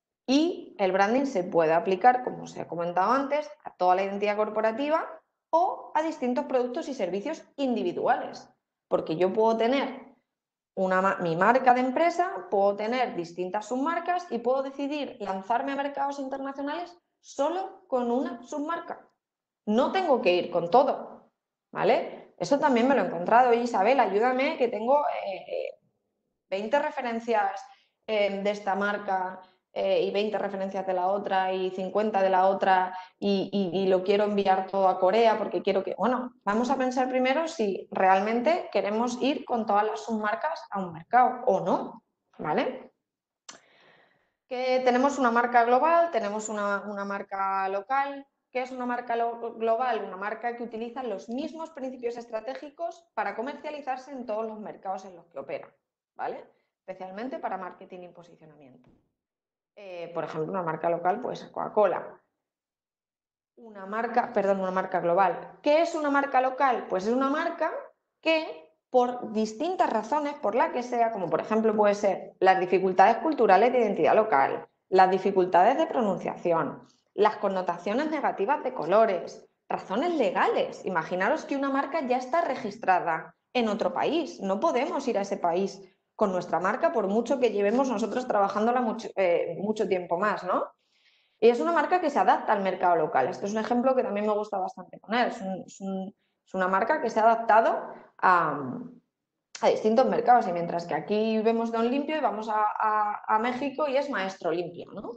Y el branding se puede aplicar, como os he comentado antes, a toda la identidad corporativa o a distintos productos y servicios individuales. Porque yo puedo tener una, mi marca de empresa, puedo tener distintas submarcas y puedo decidir lanzarme a mercados internacionales solo con una submarca. No tengo que ir con todo, ¿vale? Eso también me lo he encontrado. Oye, Isabel, ayúdame, que tengo eh, veinte referencias eh, de esta marca eh, y veinte referencias de la otra y cincuenta de la otra y, y, y lo quiero enviar todo a Corea porque quiero que... Bueno, vamos a pensar primero si realmente queremos ir con todas las submarcas a un mercado o no, ¿vale? Que tenemos una marca global, tenemos una, una marca local. ¿Qué es una marca global? Una marca que utiliza los mismos principios estratégicos para comercializarse en todos los mercados en los que opera, ¿vale? Especialmente para marketing y posicionamiento. Eh, por ejemplo, una marca local puede ser Coca-Cola. Una marca, perdón, una marca global. ¿Qué es una marca local? Pues es una marca que, por distintas razones, por la que sea, como por ejemplo puede ser las dificultades culturales de identidad local, las dificultades de pronunciación, las connotaciones negativas de colores, razones legales. Imaginaros que una marca ya está registrada en otro país. No podemos ir a ese país con nuestra marca por mucho que llevemos nosotros trabajándola mucho, eh, mucho tiempo más, ¿no? Y es una marca que se adapta al mercado local. Este es un ejemplo que también me gusta bastante poner. Es, un, es, un, es una marca que se ha adaptado a, a distintos mercados. Y mientras que aquí vemos Don Limpio y vamos a, a, a México y es Maestro Limpio, ¿no?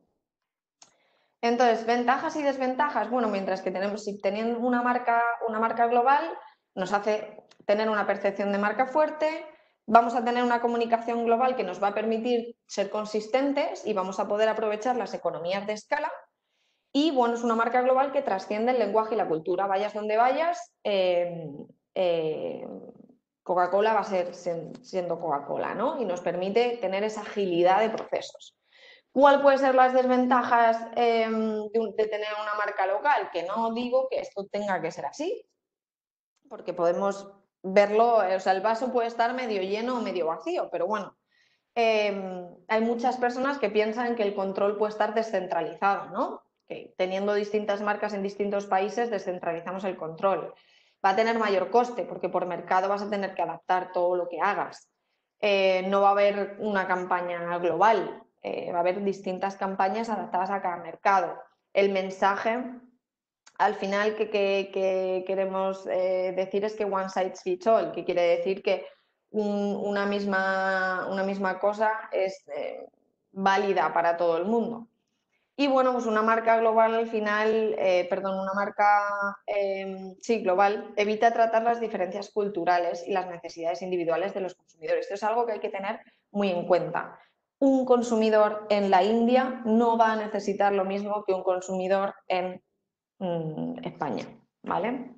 Entonces, ventajas y desventajas. Bueno, mientras que tenemos, si teniendo una marca, una marca global, nos hace tener una percepción de marca fuerte. Vamos a tener una comunicación global que nos va a permitir ser consistentes y vamos a poder aprovechar las economías de escala. Y bueno, es una marca global que trasciende el lenguaje y la cultura. Vayas donde vayas, eh, eh, Coca-Cola va a ser siendo Coca-Cola, ¿no? Y nos permite tener esa agilidad de procesos. ¿Cuál pueden ser las desventajas eh, de, de tener una marca local? Que no digo que esto tenga que ser así, porque podemos verlo, o sea, el vaso puede estar medio lleno o medio vacío, pero bueno, eh, hay muchas personas que piensan que el control puede estar descentralizado, ¿no? Que teniendo distintas marcas en distintos países descentralizamos el control. Va a tener mayor coste porque por mercado vas a tener que adaptar todo lo que hagas. Eh, no va a haber una campaña global. eh, va a haber distintas campañas adaptadas a cada mercado. El mensaje, al final, que, que, que queremos eh, decir es que one size fits all, que quiere decir que un, una, misma, una misma cosa es eh, válida para todo el mundo. Y bueno, pues una marca global al final, eh, perdón, una marca eh, sí, global evita tratar las diferencias culturales y las necesidades individuales de los consumidores. Esto es algo que hay que tener muy en cuenta. Un consumidor en la India no va a necesitar lo mismo que un consumidor en mmm, España, ¿vale?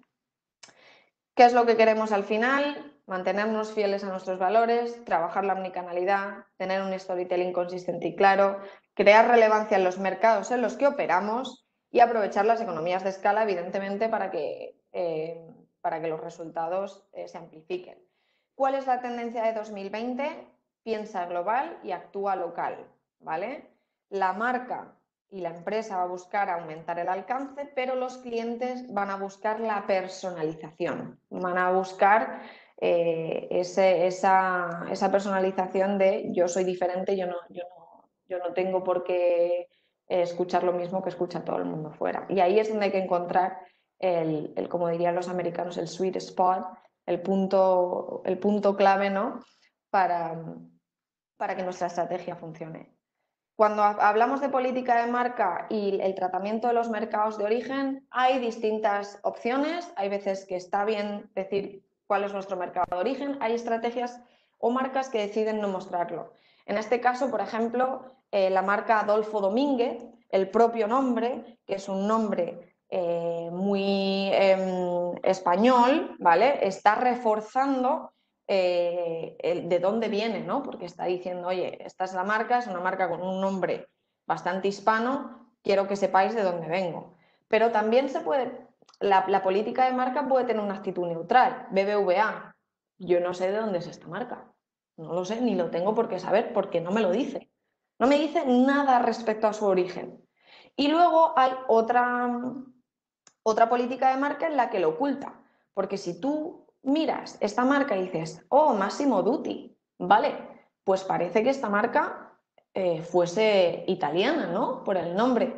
¿Qué es lo que queremos al final? Mantenernos fieles a nuestros valores, trabajar la omnicanalidad, tener un storytelling consistente y claro, crear relevancia en los mercados en los que operamos y aprovechar las economías de escala, evidentemente, para que, eh, para que los resultados eh, se amplifiquen. ¿Cuál es la tendencia de dos mil veinte? Piensa global y actúa local, ¿vale? La marca y la empresa va a buscar aumentar el alcance, pero los clientes van a buscar la personalización, van a buscar eh, ese, esa, esa personalización de yo soy diferente, yo no, yo no, yo no tengo por qué escuchar lo mismo que escucha todo el mundo fuera. Y ahí es donde hay que encontrar el, el como dirían los americanos, el sweet spot, el punto, el punto clave, ¿no? para, para que nuestra estrategia funcione. Cuando hablamos de política de marca y el tratamiento de los mercados de origen, hay distintas opciones. Hay veces que está bien decir cuál es nuestro mercado de origen. Hay estrategias o marcas que deciden no mostrarlo. En este caso, por ejemplo, eh, la marca Adolfo Domínguez, el propio nombre, que es un nombre eh, muy eh, español, ¿vale? Está reforzando Eh, el, de dónde viene, ¿no? Porque está diciendo, oye, esta es la marca, es una marca con un nombre bastante hispano, quiero que sepáis de dónde vengo. Pero también se puede, la, la política de marca puede tener una actitud neutral. B B V A, yo no sé de dónde es esta marca, no lo sé, ni lo tengo por qué saber, porque no me lo dice. No me dice nada respecto a su origen. Y luego hay otra, otra política de marca en la que lo oculta, porque si tú miras esta marca y dices, oh, Massimo Dutti, vale, pues parece que esta marca eh, fuese italiana, ¿no? Por el nombre.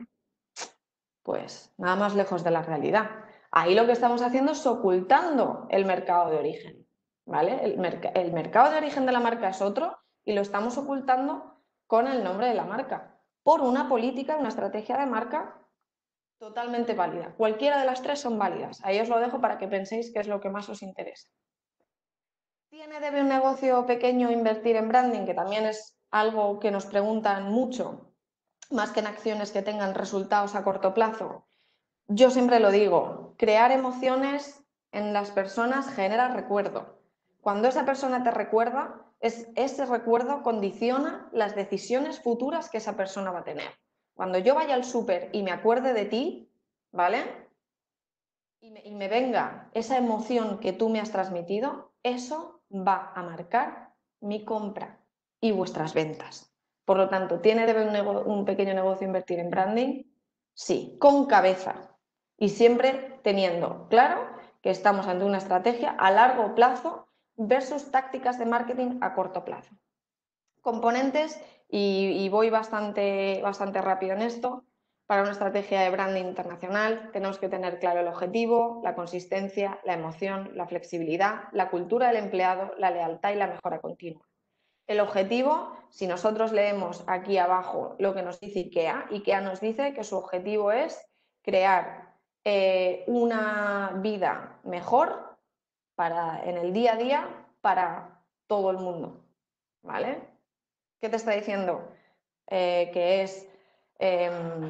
Pues nada más lejos de la realidad. Ahí lo que estamos haciendo es ocultando el mercado de origen, ¿vale? El, merc el mercado de origen de la marca es otro y lo estamos ocultando con el nombre de la marca, por una política, una estrategia de marca totalmente válida. Cualquiera de las tres son válidas. Ahí os lo dejo para que penséis qué es lo que más os interesa. ¿Tiene debe un negocio pequeño invertir en branding? Que también es algo que nos preguntan mucho, más que en acciones que tengan resultados a corto plazo. Yo siempre lo digo, crear emociones en las personas genera recuerdo. Cuando esa persona te recuerda, es, ese recuerdo condiciona las decisiones futuras que esa persona va a tener. Cuando yo vaya al súper y me acuerde de ti, ¿vale? Y me, y me venga esa emoción que tú me has transmitido, eso va a marcar mi compra y vuestras ventas. Por lo tanto, ¿tiene debe un, un pequeño negocio invertir en branding? Sí, con cabeza. Y siempre teniendo claro que estamos ante una estrategia a largo plazo versus tácticas de marketing a corto plazo. Componentes, y, y voy bastante, bastante rápido en esto. Para una estrategia de branding internacional tenemos que tener claro el objetivo, la consistencia, la emoción, la flexibilidad, la cultura del empleado, la lealtad y la mejora continua. El objetivo, si nosotros leemos aquí abajo lo que nos dice IKEA, IKEA nos dice que su objetivo es crear eh, una vida mejor para, en el día a día para todo el mundo, ¿vale? ¿Qué te está diciendo? Eh, que es eh,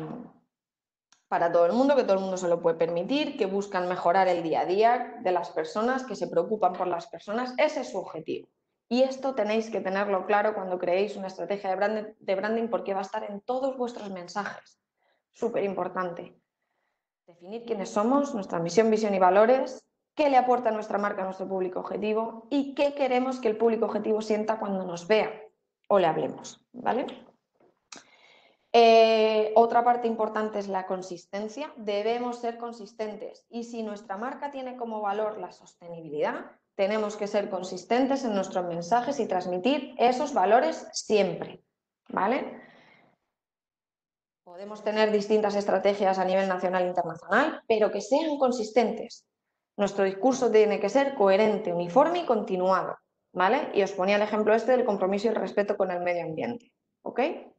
para todo el mundo, que todo el mundo se lo puede permitir, que buscan mejorar el día a día de las personas, que se preocupan por las personas. Ese es su objetivo. Y esto tenéis que tenerlo claro cuando creéis una estrategia de branding, de branding porque va a estar en todos vuestros mensajes. Súper importante. Definir quiénes somos, nuestra misión, visión y valores, qué le aporta nuestra marca a nuestro público objetivo y qué queremos que el público objetivo sienta cuando nos vea o le hablemos, ¿vale? Eh, otra parte importante es la consistencia. Debemos ser consistentes y si nuestra marca tiene como valor la sostenibilidad, tenemos que ser consistentes en nuestros mensajes y transmitir esos valores siempre, ¿vale? Podemos tener distintas estrategias a nivel nacional e internacional, pero que sean consistentes. Nuestro discurso tiene que ser coherente, uniforme y continuado, ¿vale? Y os ponía el ejemplo este del compromiso y el respeto con el medio ambiente, ¿ok?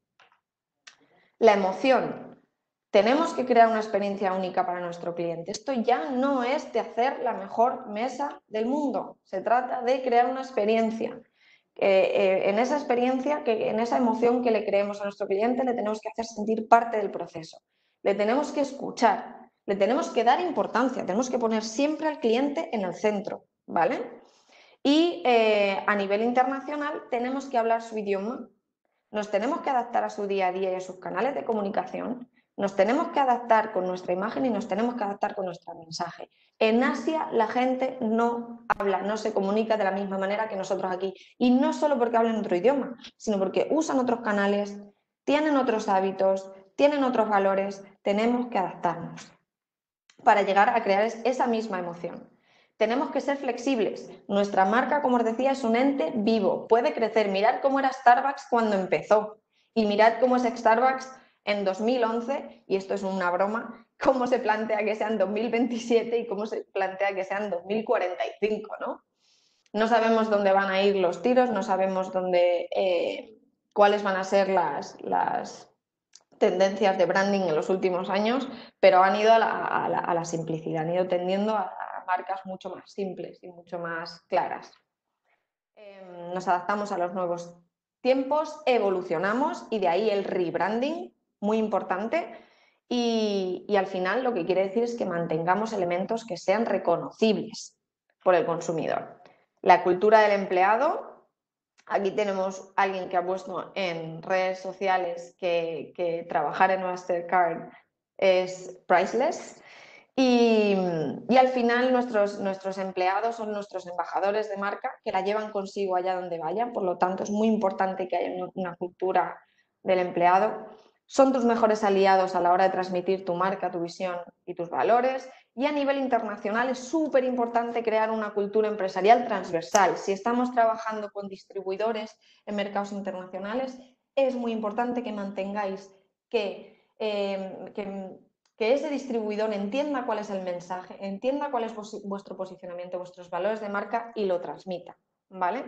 La emoción. Tenemos que crear una experiencia única para nuestro cliente. Esto ya no es de hacer la mejor mesa del mundo. Se trata de crear una experiencia. Eh, eh, en esa experiencia, que, en esa emoción que le creemos a nuestro cliente, le tenemos que hacer sentir parte del proceso. Le tenemos que escuchar, le tenemos que dar importancia, tenemos que poner siempre al cliente en el centro, ¿vale? Y eh, a nivel internacional tenemos que hablar su idioma. Nos tenemos que adaptar a su día a día y a sus canales de comunicación. Nos tenemos que adaptar con nuestra imagen y nos tenemos que adaptar con nuestro mensaje. En Asia la gente no habla, no se comunica de la misma manera que nosotros aquí. Y no solo porque hablen otro idioma, sino porque usan otros canales, tienen otros hábitos, tienen otros valores. Tenemos que adaptarnos para llegar a crear esa misma emoción. Tenemos que ser flexibles. Nuestra marca, como os decía, es un ente vivo, puede crecer. Mirad cómo era Starbucks cuando empezó y mirad cómo es Starbucks en dos mil once, y esto es una broma, cómo se plantea que sea en dos mil veintisiete y cómo se plantea que sea en dos mil cuarenta y cinco, ¿no? No sabemos dónde van a ir los tiros, no sabemos dónde, eh, cuáles van a ser las, las tendencias de branding en los últimos años, pero han ido a la, a la, a la simplicidad, han ido tendiendo a, a marcas mucho más simples y mucho más claras. Eh, nos adaptamos a los nuevos tiempos, evolucionamos y de ahí el rebranding, muy importante, y, y al final lo que quiere decir es que mantengamos elementos que sean reconocibles por el consumidor. La cultura del empleado. Aquí tenemos a alguien que ha puesto en redes sociales que, que trabajar en Mastercard es priceless. Y, y al final nuestros, nuestros empleados son nuestros embajadores de marca que la llevan consigo allá donde vayan. Por lo tanto, es muy importante que haya una cultura del empleado. Son tus mejores aliados a la hora de transmitir tu marca, tu visión y tus valores. Y a nivel internacional es súper importante crear una cultura empresarial transversal. Si estamos trabajando con distribuidores en mercados internacionales, es muy importante que mantengáis que, eh, que, que ese distribuidor entienda cuál es el mensaje, entienda cuál es vuestro posicionamiento, vuestros valores de marca y lo transmita, ¿vale?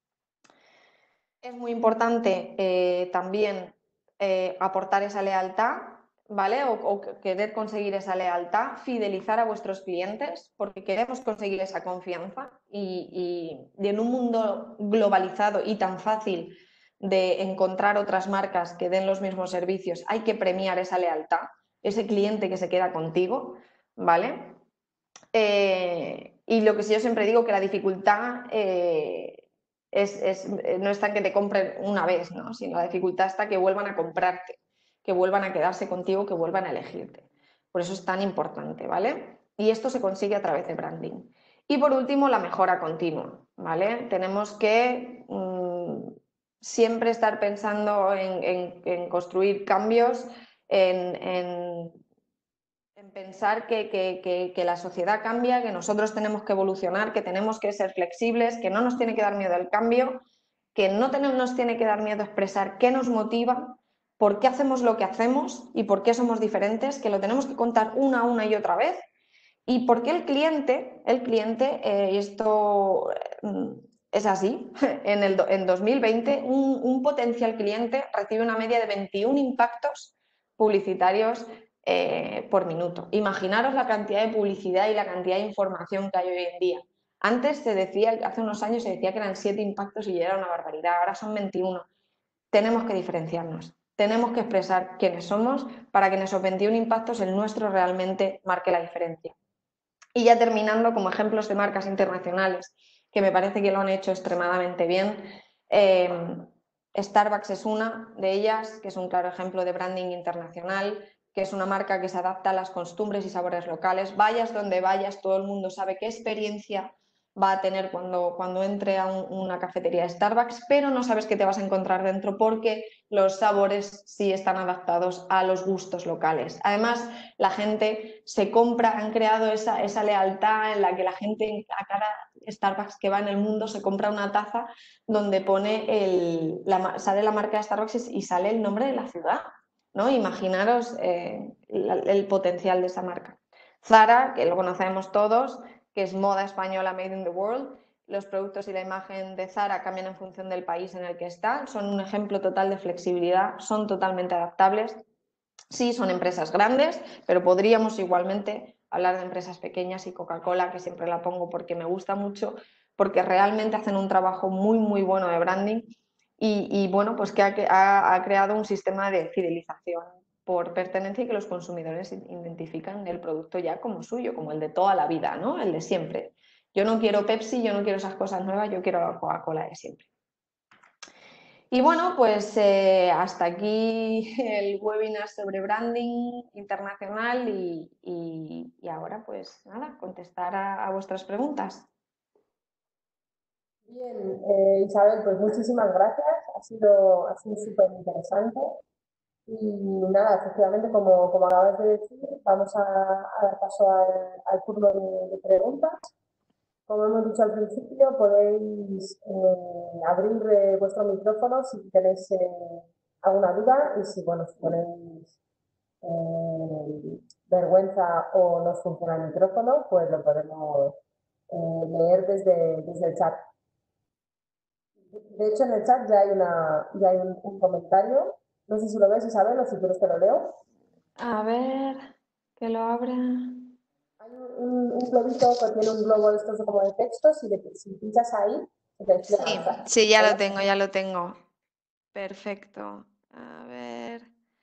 Es muy importante eh, también eh, aportar esa lealtad, ¿vale? O, o querer conseguir esa lealtad, fidelizar a vuestros clientes, porque queremos conseguir esa confianza y, y, y en un mundo globalizado y tan fácil de encontrar otras marcas que den los mismos servicios, hay que premiar esa lealtad, ese cliente que se queda contigo, ¿vale? Eh, y lo que sí yo siempre digo, que la dificultad eh, es, es, no está que te compren una vez, ¿no? Sino la dificultad está que vuelvan a comprarte, que vuelvan a quedarse contigo, que vuelvan a elegirte. Por eso es tan importante, ¿vale? Y esto se consigue a través de branding. Y por último, la mejora continua, ¿vale? Tenemos que mmm, siempre estar pensando en, en, en construir cambios, en, en en pensar que, que, que, que la sociedad cambia, que nosotros tenemos que evolucionar, que tenemos que ser flexibles, que no nos tiene que dar miedo el cambio, que no tenemos, nos tiene que dar miedo expresar qué nos motiva, por qué hacemos lo que hacemos y por qué somos diferentes, que lo tenemos que contar una, una y otra vez. Y por qué el cliente, el cliente, eh, esto eh, es así, en, el, en dos mil veinte un, un potencial cliente recibe una media de veintiún impactos publicitarios eh, por minuto. Imaginaros la cantidad de publicidad y la cantidad de información que hay hoy en día. Antes se decía, hace unos años se decía que eran siete impactos y ya era una barbaridad, ahora son veintiuno. Tenemos que diferenciarnos, tenemos que expresar quiénes somos para que en esos veintiún impactos el nuestro realmente marque la diferencia. Y ya terminando, como ejemplos de marcas internacionales que me parece que lo han hecho extremadamente bien, eh, Starbucks es una de ellas, que es un claro ejemplo de branding internacional, que es una marca que se adapta a las costumbres y sabores locales. Vayas donde vayas, todo el mundo sabe qué experiencia va a tener cuando, cuando entre a un, una cafetería de Starbucks, pero no sabes qué te vas a encontrar dentro porque los sabores sí están adaptados a los gustos locales. Además, la gente se compra, han creado esa, esa lealtad en la que la gente a cada Starbucks que va en el mundo se compra una taza donde pone el, la, sale la marca de Starbucks y sale el nombre de la ciudad. ¿no? Imaginaros eh, el, el potencial de esa marca. Zara, que lo conocemos todos, que es moda española made in the world. Los productos y la imagen de Zara cambian en función del país en el que está. Son un ejemplo total de flexibilidad, son totalmente adaptables. Sí, son empresas grandes, pero podríamos igualmente hablar de empresas pequeñas y Coca-Cola, que siempre la pongo porque me gusta mucho, porque realmente hacen un trabajo muy, muy bueno de branding y, y bueno, pues que ha, ha, ha creado un sistema de fidelización por pertenencia y que los consumidores identifican el producto ya como suyo, como el de toda la vida, ¿no? El de siempre. Yo no quiero Pepsi, yo no quiero esas cosas nuevas, yo quiero la Coca-Cola de siempre. Y bueno, pues eh, hasta aquí el webinar sobre branding internacional y, y, y ahora pues nada, contestar a, a vuestras preguntas. Bien, eh, Isabel, pues muchísimas gracias, ha sido, ha sido súper interesante y nada, efectivamente, como, como acabas de decir, vamos a, a dar paso al, al turno de, de preguntas. Como hemos dicho al principio, podéis eh, abrir eh, vuestro micrófono si tenéis eh, alguna duda y si, bueno, si tenéis eh, vergüenza o no os funciona el micrófono, pues lo podemos eh, leer desde, desde el chat. De hecho, en el chat ya hay, una, ya hay un, un comentario. No sé si lo ves, Isabel, o si quieres que lo leo. A ver, que lo abra. Hay un, un globito que tiene un globo de estos como de textos y de, si pinchas ahí, se te despliega Sí, el chat. sí, ya ¿Lo lo ves? tengo, ya lo tengo. Perfecto. A ver.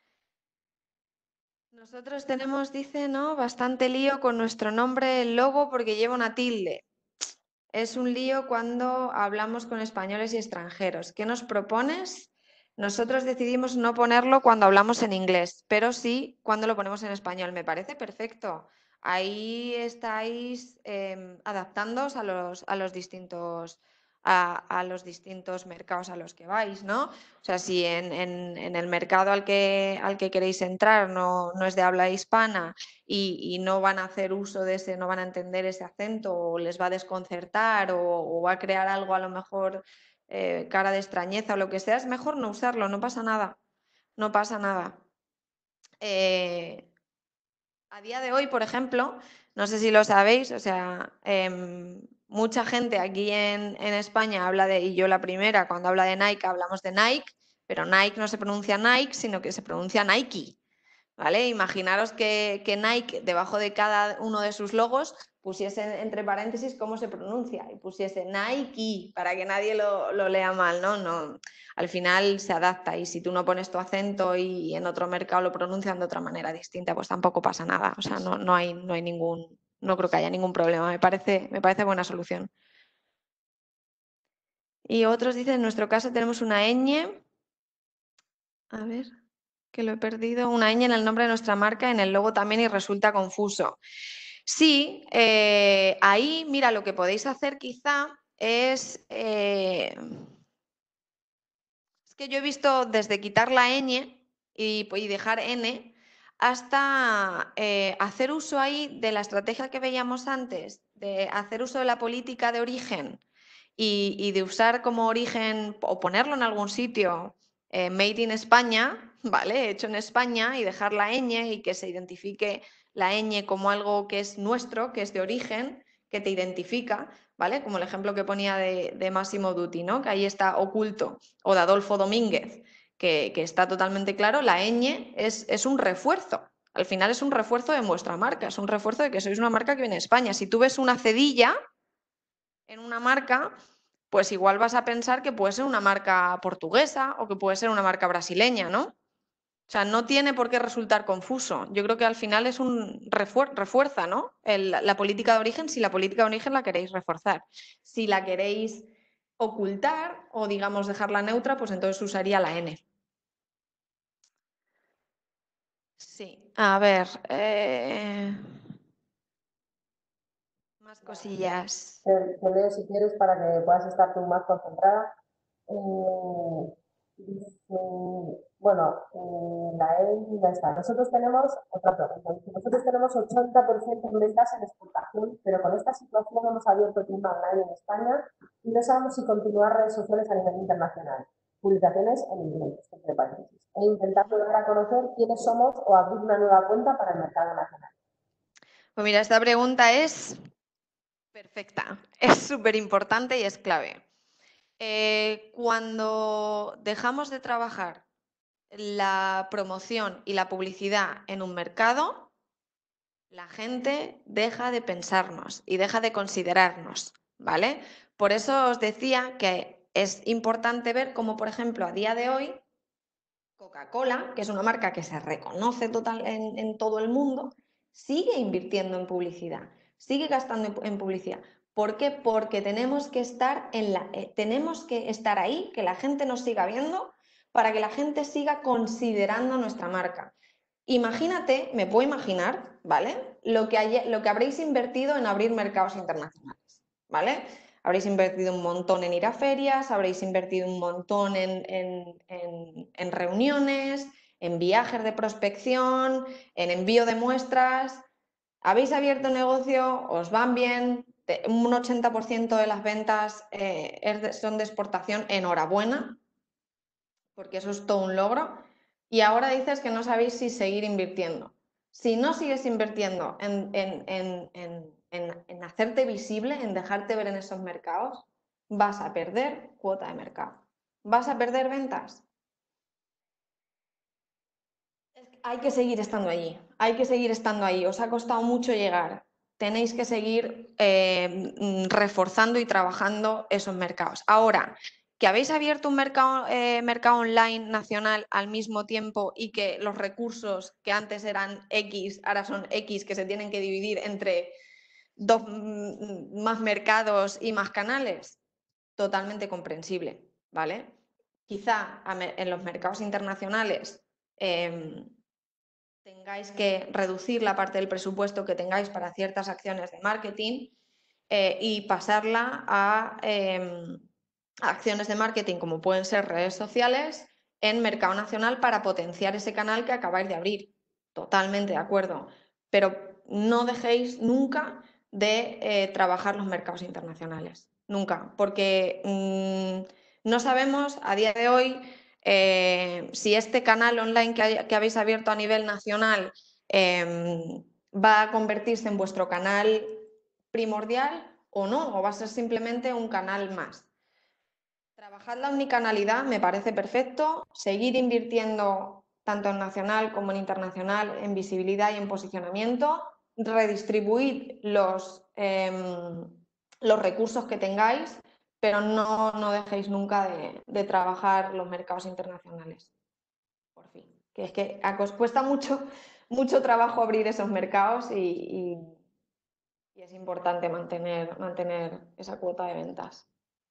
Nosotros tenemos, dice, ¿no? Bastante lío con nuestro nombre, el logo, porque lleva una tilde. Es un lío cuando hablamos con españoles y extranjeros. ¿Qué nos propones? Nosotros decidimos no ponerlo cuando hablamos en inglés, pero sí cuando lo ponemos en español. Me parece perfecto. Ahí estáis eh, adaptándoos a los, a los distintos a, a los distintos mercados a los que vais, ¿no? O sea, si en, en, en el mercado al que, al que queréis entrar no, no es de habla hispana y, y no van a hacer uso de ese, no van a entender ese acento o les va a desconcertar o, o va a crear algo a lo mejor eh, cara de extrañeza o lo que sea, es mejor no usarlo, no pasa nada, no pasa nada. Eh, a día de hoy, por ejemplo, no sé si lo sabéis, o sea, eh, mucha gente aquí en, en España habla de, y yo la primera, cuando habla de Nike, hablamos de Nike, pero Nike no se pronuncia Nike, sino que se pronuncia Nike. ¿Vale? Imaginaros que, que Nike, debajo de cada uno de sus logos, pusiese entre paréntesis cómo se pronuncia y pusiese Nike para que nadie lo, lo lea mal, ¿no? No, al final se adapta y si tú no pones tu acento y en otro mercado lo pronuncian de otra manera distinta, pues tampoco pasa nada. O sea, no, no, hay, no hay ningún, no creo que haya ningún problema. Me parece, me parece buena solución. Y otros dicen, en nuestro caso tenemos una ñ. A ver, que lo he perdido. Una ñ en el nombre de nuestra marca, en el logo también y resulta confuso. Sí, eh, ahí, mira, lo que podéis hacer quizá es... Eh, es que yo he visto desde quitar la ñ y, y dejar n hasta eh, hacer uso ahí de la estrategia que veíamos antes, de hacer uso de la política de origen y, y de usar como origen o ponerlo en algún sitio eh, Made in España, ¿vale? Hecho en España y dejar la ñ y que se identifique la ñ como algo que es nuestro, que es de origen, que te identifica, ¿vale? Como el ejemplo que ponía de, de Massimo Dutti, ¿no? Que ahí está oculto, o de Adolfo Domínguez, que, que está totalmente claro, la ñ es, es un refuerzo. Al final es un refuerzo de vuestra marca, es un refuerzo de que sois una marca que viene de España. Si tú ves una cedilla en una marca, pues igual vas a pensar que puede ser una marca portuguesa o que puede ser una marca brasileña, ¿no? O sea, no tiene por qué resultar confuso. Yo creo que al final es un refuer refuerza, ¿no? El, la política de origen, si la política de origen la queréis reforzar. Si la queréis ocultar o, digamos, dejarla neutra, pues entonces usaría la N. Sí, a ver. Eh... Más cosillas. Te, te leo si quieres para que puedas estar tú más concentrada. Eh, dice, bueno, eh, la E ya está. Nosotros tenemos, otra pregunta, nosotros tenemos ochenta por ciento de ventas en exportación, pero con esta situación hemos abierto tienda online en España y no sabemos si continuar redes sociales a nivel internacional. publicaciones en inglés, entre paréntesis, e intentando dar a conocer quiénes somos o abrir una nueva cuenta para el mercado nacional. Pues mira, esta pregunta es perfecta, es súper importante y es clave. Eh, cuando dejamos de trabajar la promoción y la publicidad en un mercado, la gente deja de pensarnos y deja de considerarnos, ¿vale? Por eso os decía que es importante ver cómo, por ejemplo, a día de hoy, Coca-Cola, que es una marca que se reconoce total en, en todo el mundo, sigue invirtiendo en publicidad, sigue gastando en publicidad. ¿Por qué? Porque tenemos que estar en la, eh, tenemos que estar ahí, que la gente nos siga viendo, para que la gente siga considerando nuestra marca. Imagínate, me puedo imaginar, ¿vale? Lo que, hay, lo que habréis invertido en abrir mercados internacionales, ¿vale? Habréis invertido un montón en ir a ferias, habréis invertido un montón en, en, en, en reuniones, en viajes de prospección, en envío de muestras. Habéis abierto negocio, os van bien, un ochenta por ciento de las ventas eh, es de, son de exportación, enhorabuena, porque eso es todo un logro. Y ahora dices que no sabéis si seguir invirtiendo. Si no sigues invirtiendo en, en, en, en, en hacerte visible, en dejarte ver en esos mercados, vas a perder cuota de mercado. ¿Vas a perder ventas? Hay que seguir estando allí, hay que seguir estando ahí. Os ha costado mucho llegar. Tenéis que seguir eh, reforzando y trabajando esos mercados. Ahora, que habéis abierto un mercado, eh, mercado online nacional al mismo tiempo y que los recursos que antes eran X, ahora son X, que se tienen que dividir entre dos más mercados y más canales, totalmente comprensible, ¿vale? Quizá en los mercados internacionales eh, tengáis que reducir la parte del presupuesto que tengáis para ciertas acciones de marketing eh, y pasarla a, eh, a acciones de marketing como pueden ser redes sociales en mercado nacional para potenciar ese canal que acabáis de abrir. Totalmente de acuerdo. Pero no dejéis nunca de eh, trabajar los mercados internacionales. Nunca. Porque mmm, no sabemos a día de hoy eh, si este canal online que, hay, que habéis abierto a nivel nacional eh, va a convertirse en vuestro canal primordial o no, o va a ser simplemente un canal más. Trabajar la omnicanalidad me parece perfecto, seguir invirtiendo tanto en nacional como en internacional en visibilidad y en posicionamiento, redistribuir los, eh, los recursos que tengáis, pero no, no dejéis nunca de, de trabajar los mercados internacionales. Por fin, que es que os cuesta mucho, mucho trabajo abrir esos mercados y, y, y es importante mantener, mantener esa cuota de ventas.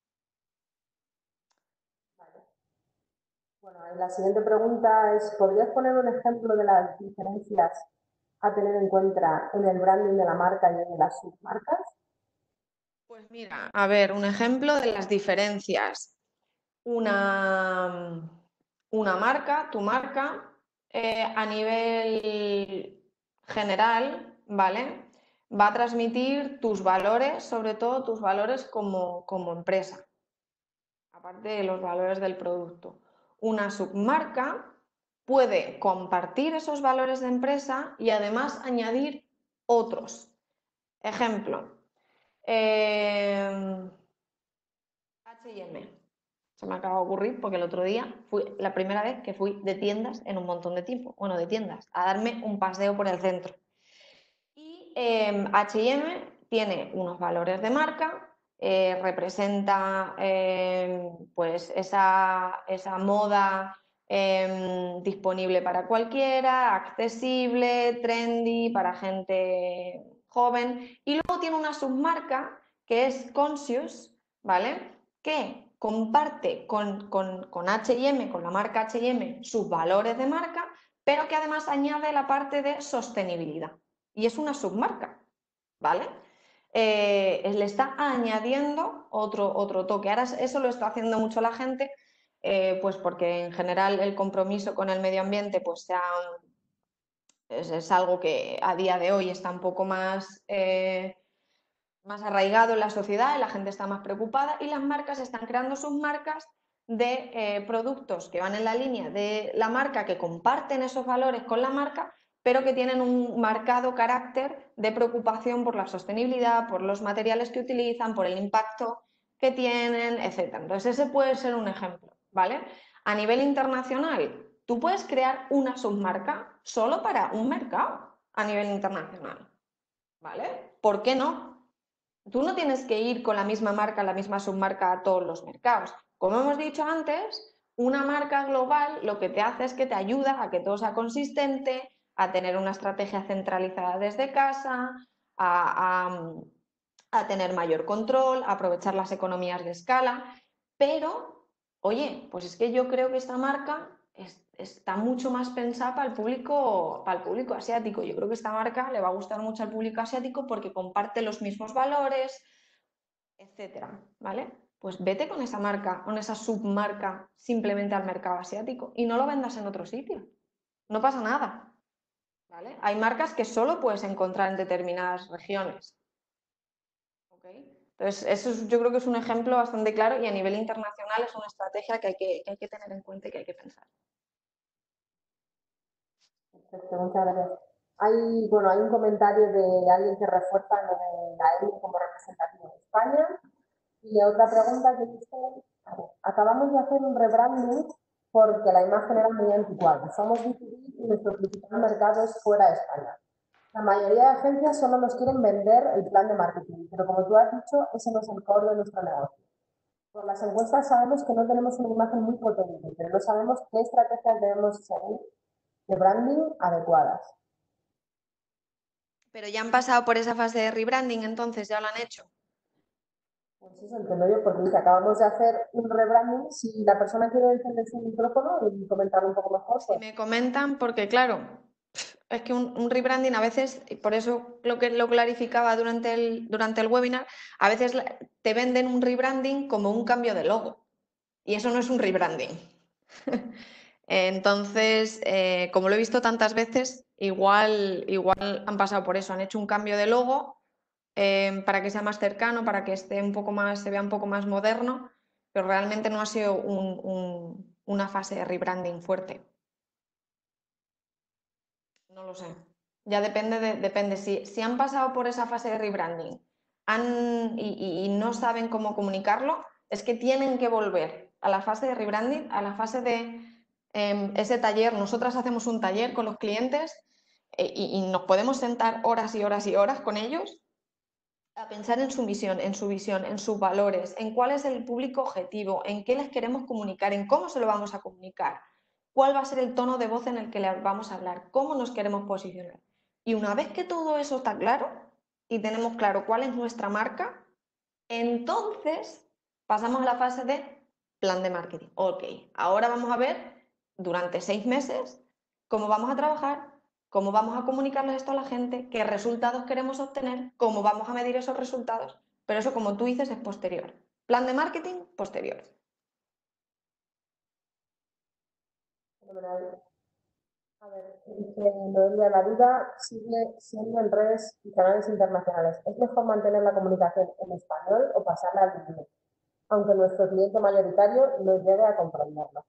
Bueno, la siguiente pregunta es, ¿podrías poner un ejemplo de las diferencias a tener en cuenta en el branding de la marca y en las submarcas? Pues mira, a ver, un ejemplo de las diferencias. Una, una marca, tu marca, eh, a nivel general, ¿vale? Va a transmitir tus valores, sobre todo tus valores como, como empresa, aparte de los valores del producto. Una submarca puede compartir esos valores de empresa y además añadir otros. Ejemplo, eh, H y M. Se me acaba de ocurrir porque el otro día fui la primera vez que fui de tiendas en un montón de tiempo, bueno, de tiendas, a darme un paseo por el centro. Y eh, H y M tiene unos valores de marca, eh, representa eh, pues esa, esa moda eh, disponible para cualquiera, accesible, trendy, para gente joven. Y luego tiene una submarca que es Conscious, ¿vale? Que comparte con, con, con H y M, con la marca H y M, sus valores de marca, pero que además añade la parte de sostenibilidad. Y es una submarca, ¿vale? Eh, le está añadiendo otro, otro toque. Ahora eso lo está haciendo mucho la gente, eh, pues porque en general el compromiso con el medio ambiente pues sea, es, es algo que a día de hoy está un poco más... Eh, más arraigado en la sociedad, la gente está más preocupada y las marcas están creando sus marcas de eh, productos que van en la línea de la marca, que comparten esos valores con la marca, pero que tienen un marcado carácter de preocupación por la sostenibilidad, por los materiales que utilizan, por el impacto que tienen, etcétera. Entonces ese puede ser un ejemplo, ¿vale? A nivel internacional, tú puedes crear una submarca solo para un mercado a nivel internacional, ¿vale? ¿Por qué no? Tú no tienes que ir con la misma marca, la misma submarca a todos los mercados. Como hemos dicho antes, una marca global lo que te hace es que te ayuda a que todo sea consistente, a tener una estrategia centralizada desde casa, a, a, a tener mayor control, a aprovechar las economías de escala, pero, oye, pues es que yo creo que esta marca es, está mucho más pensada para el público, para el público asiático. Yo creo que esta marca le va a gustar mucho al público asiático porque comparte los mismos valores, etcétera, ¿vale? Pues vete con esa marca, con esa submarca simplemente al mercado asiático y no lo vendas en otro sitio. No pasa nada, ¿vale? Hay marcas que solo puedes encontrar en determinadas regiones. ¿Okay? Entonces, eso es, yo creo que es un ejemplo bastante claro y a nivel internacional es una estrategia que hay que, que hay que tener en cuenta y que hay que pensar. Perfecto, muchas gracias. Hay, bueno, hay un comentario de alguien que refuerza lo de la E U como representativa de España. Y otra pregunta que dice, a ver, acabamos de hacer un rebranding porque la imagen era muy anticuada. Somos B dos B y nuestro principal mercado es fuera de España. La mayoría de agencias solo nos quieren vender el plan de marketing, pero como tú has dicho, ese no es el core de nuestro negocio. Por las encuestas sabemos que no tenemos una imagen muy potente, pero no sabemos qué estrategias debemos seguir de branding adecuadas. Pero ya han pasado por esa fase de rebranding, entonces ya lo han hecho. Pues eso entiendo yo, porque dice, acabamos de hacer un rebranding. Si la persona quiere encender su micrófono y comentarlo un poco mejor, Si pues... me comentan, porque claro, es que un, un rebranding a veces, y por eso lo que lo clarificaba durante el, durante el webinar, a veces te venden un rebranding como un cambio de logo. Y eso no es un rebranding. Entonces, eh, como lo he visto tantas veces, igual, igual han pasado por eso, han hecho un cambio de logo eh, para que sea más cercano, para que esté un poco más, se vea un poco más moderno, pero realmente no ha sido un, un, una fase de rebranding fuerte. No lo sé. Ya depende, de, depende. Si, si han pasado por esa fase de rebranding han, y, y, y no saben cómo comunicarlo, es que tienen que volver a la fase de rebranding, a la fase de eh, ese taller. Nosotras hacemos un taller con los clientes eh, y, y nos podemos sentar horas y horas y horas con ellos a pensar en su misión, en su visión, en sus valores, en cuál es el público objetivo, en qué les queremos comunicar, en cómo se lo vamos a comunicar, cuál va a ser el tono de voz en el que les vamos a hablar, cómo nos queremos posicionar. Y una vez que todo eso está claro y tenemos claro cuál es nuestra marca, entonces pasamos a la fase de plan de marketing. Ok, ahora vamos a ver durante seis meses cómo vamos a trabajar, cómo vamos a comunicarles esto a la gente, qué resultados queremos obtener, cómo vamos a medir esos resultados. Pero eso, como tú dices, es posterior. Plan de marketing, posterior. A ver, dice Noelia, la duda sigue siendo en redes y canales internacionales. ¿Es mejor mantener la comunicación en español o pasarla al inglés? Aunque nuestro cliente mayoritario no llegue a comprenderlo.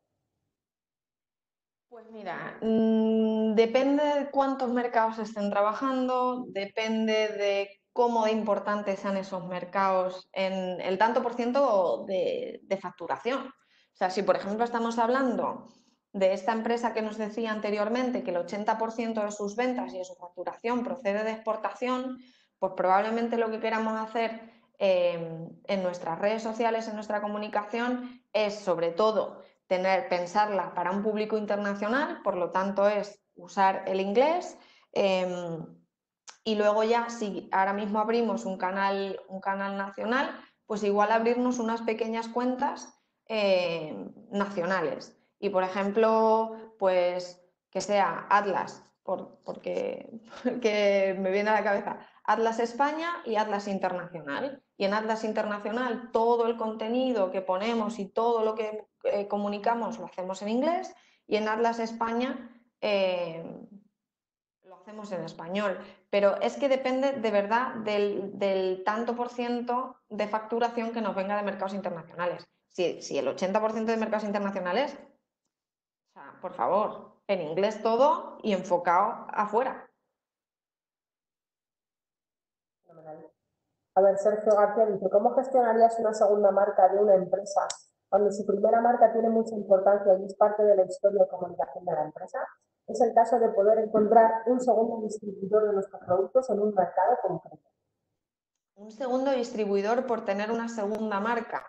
Pues mira, mmm, depende de cuántos mercados estén trabajando, depende de cómo de importantes sean esos mercados en el tanto por ciento de, de facturación. O sea, si por ejemplo estamos hablando de esta empresa que nos decía anteriormente que el ochenta por ciento de sus ventas y de su facturación procede de exportación, pues probablemente lo que queramos hacer eh, en nuestras redes sociales, en nuestra comunicación, es sobre todo tener, pensarla para un público internacional, por lo tanto es usar el inglés eh, y luego ya si ahora mismo abrimos un canal, un canal nacional, pues igual abrirnos unas pequeñas cuentas eh, nacionales y por ejemplo pues que sea Atlas, por, porque, porque me viene a la cabeza Atlas España y Atlas Internacional. Y en Atlas Internacional todo el contenido que ponemos y todo lo que eh, comunicamos lo hacemos en inglés y en Atlas España eh, lo hacemos en español. Pero es que depende de verdad del, del tanto por ciento de facturación que nos venga de mercados internacionales. Si, si el ochenta por ciento de mercados internacionales, o sea, por favor, en inglés todo y enfocado afuera. A ver, Sergio García dice, ¿cómo gestionarías una segunda marca de una empresa cuando su primera marca tiene mucha importancia y es parte de la historia de comunicación de la empresa? Es el caso de poder encontrar un segundo distribuidor de nuestros productos en un mercado concreto. Un segundo distribuidor por tener una segunda marca.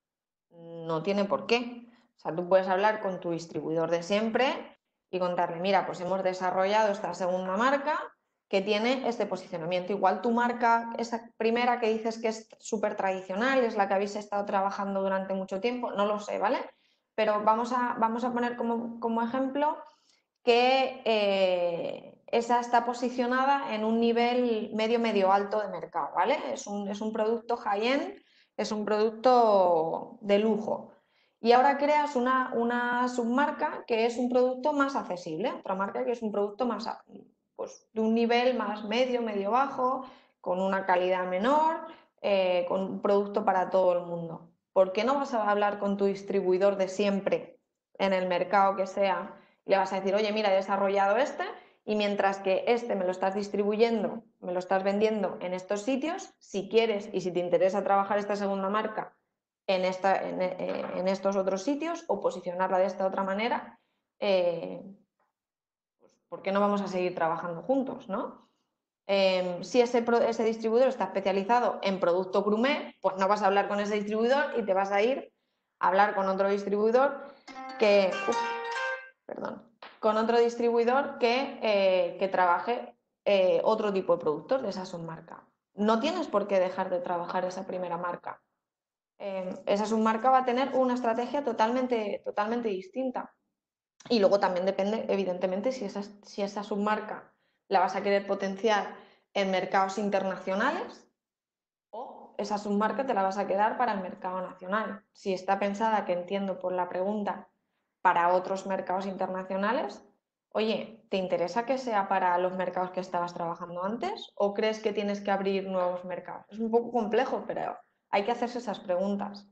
No tiene por qué. O sea, tú puedes hablar con tu distribuidor de siempre y contarle, mira, pues hemos desarrollado esta segunda marca que tiene este posicionamiento. Igual tu marca, esa primera que dices que es súper tradicional, es la que habéis estado trabajando durante mucho tiempo, no lo sé, ¿vale? Pero vamos a, vamos a poner como, como ejemplo que eh, esa está posicionada en un nivel medio-medio alto de mercado, ¿vale? Es un, es un producto high-end, es un producto de lujo. Y ahora creas una, una submarca que es un producto más accesible, otra marca que es un producto más, pues, de un nivel más medio, medio-bajo, con una calidad menor, eh, con un producto para todo el mundo. ¿Por qué no vas a hablar con tu distribuidor de siempre en el mercado que sea? Le vas a decir, oye, mira, he desarrollado este y mientras que este me lo estás distribuyendo, me lo estás vendiendo en estos sitios, si quieres y si te interesa trabajar esta segunda marca en, esta, en, en estos otros sitios o posicionarla de esta otra manera, eh, pues, ¿por qué no vamos a seguir trabajando juntos, no? Eh, si ese, ese distribuidor está especializado en producto gourmet, pues no vas a hablar con ese distribuidor y te vas a ir a hablar con otro distribuidor que... Uf, perdón, con otro distribuidor que, eh, que trabaje eh, otro tipo de productos de esa submarca. No tienes por qué dejar de trabajar esa primera marca. Eh, esa submarca va a tener una estrategia totalmente, totalmente distinta. Y luego también depende, evidentemente, si esa, si esa submarca la vas a querer potenciar en mercados internacionales o esa submarca te la vas a quedar para el mercado nacional. Si está pensada, que entiendo por la pregunta, para otros mercados internacionales, oye, ¿te interesa que sea para los mercados que estabas trabajando antes o crees que tienes que abrir nuevos mercados? Es un poco complejo, pero hay que hacerse esas preguntas.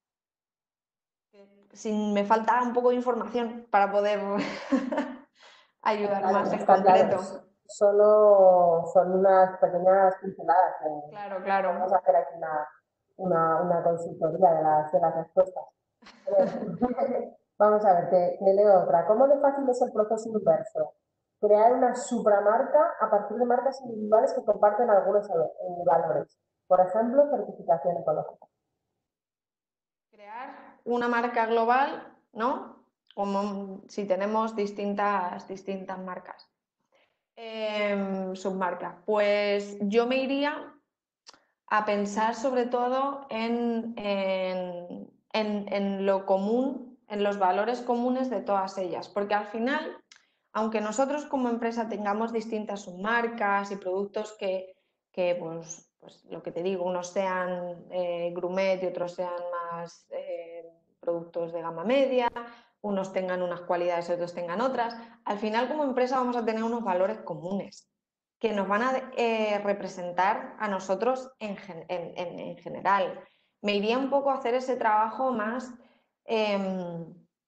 Sin, me falta un poco de información para poder ayudar Claro, más en está claro. concreto. Solo son unas pequeñas pinceladas. Eh, Claro, Vamos claro. a hacer aquí una, una, una consultoría de las, de las respuestas. A ver, vamos a ver, te, te leo otra. ¿Cómo de fácil es el proceso inverso? Crear una supramarca a partir de marcas individuales que comparten algunos eh, valores. Por ejemplo, certificación ecológica. Crear una marca global, ¿no? Como si tenemos distintas, distintas marcas. Eh, submarcas. Pues yo me iría a pensar sobre todo en, en, en, en lo común, en los valores comunes de todas ellas, porque al final, aunque nosotros como empresa tengamos distintas submarcas y productos que, que pues, pues lo que te digo, unos sean eh, grumet y otros sean más eh, productos de gama media, unos tengan unas cualidades y otros tengan otras, al final como empresa vamos a tener unos valores comunes que nos van a eh, representar a nosotros en, en, en, en, general. Me iría un poco a hacer ese trabajo más eh,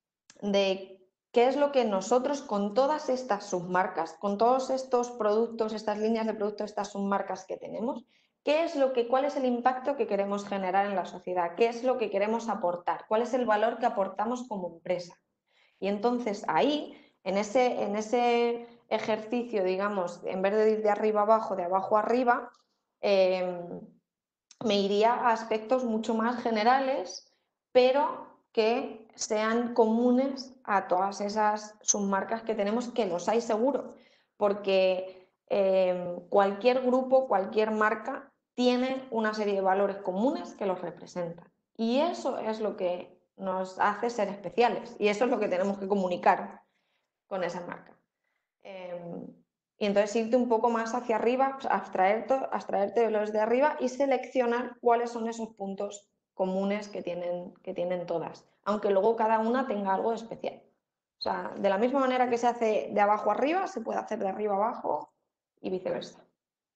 de qué es lo que nosotros con todas estas submarcas, con todos estos productos, estas líneas de productos, estas submarcas que tenemos, qué es lo que, cuál es el impacto que queremos generar en la sociedad, qué es lo que queremos aportar, cuál es el valor que aportamos como empresa. Y entonces ahí, en ese, en ese ejercicio, digamos, en vez de ir de arriba abajo, de abajo arriba, eh, me iría a aspectos mucho más generales, pero que sean comunes a todas esas submarcas que tenemos, que los hay seguro, porque eh, cualquier grupo, cualquier marca tiene una serie de valores comunes que los representan. Y eso es lo que nos hace ser especiales y eso es lo que tenemos que comunicar con esa marca. Eh, y entonces irte un poco más hacia arriba, abstraerte, abstraerte de los de arriba y seleccionar cuáles son esos puntos comunes que tienen, que tienen todas, aunque luego cada una tenga algo especial. O sea, de la misma manera que se hace de abajo arriba, se puede hacer de arriba abajo y viceversa.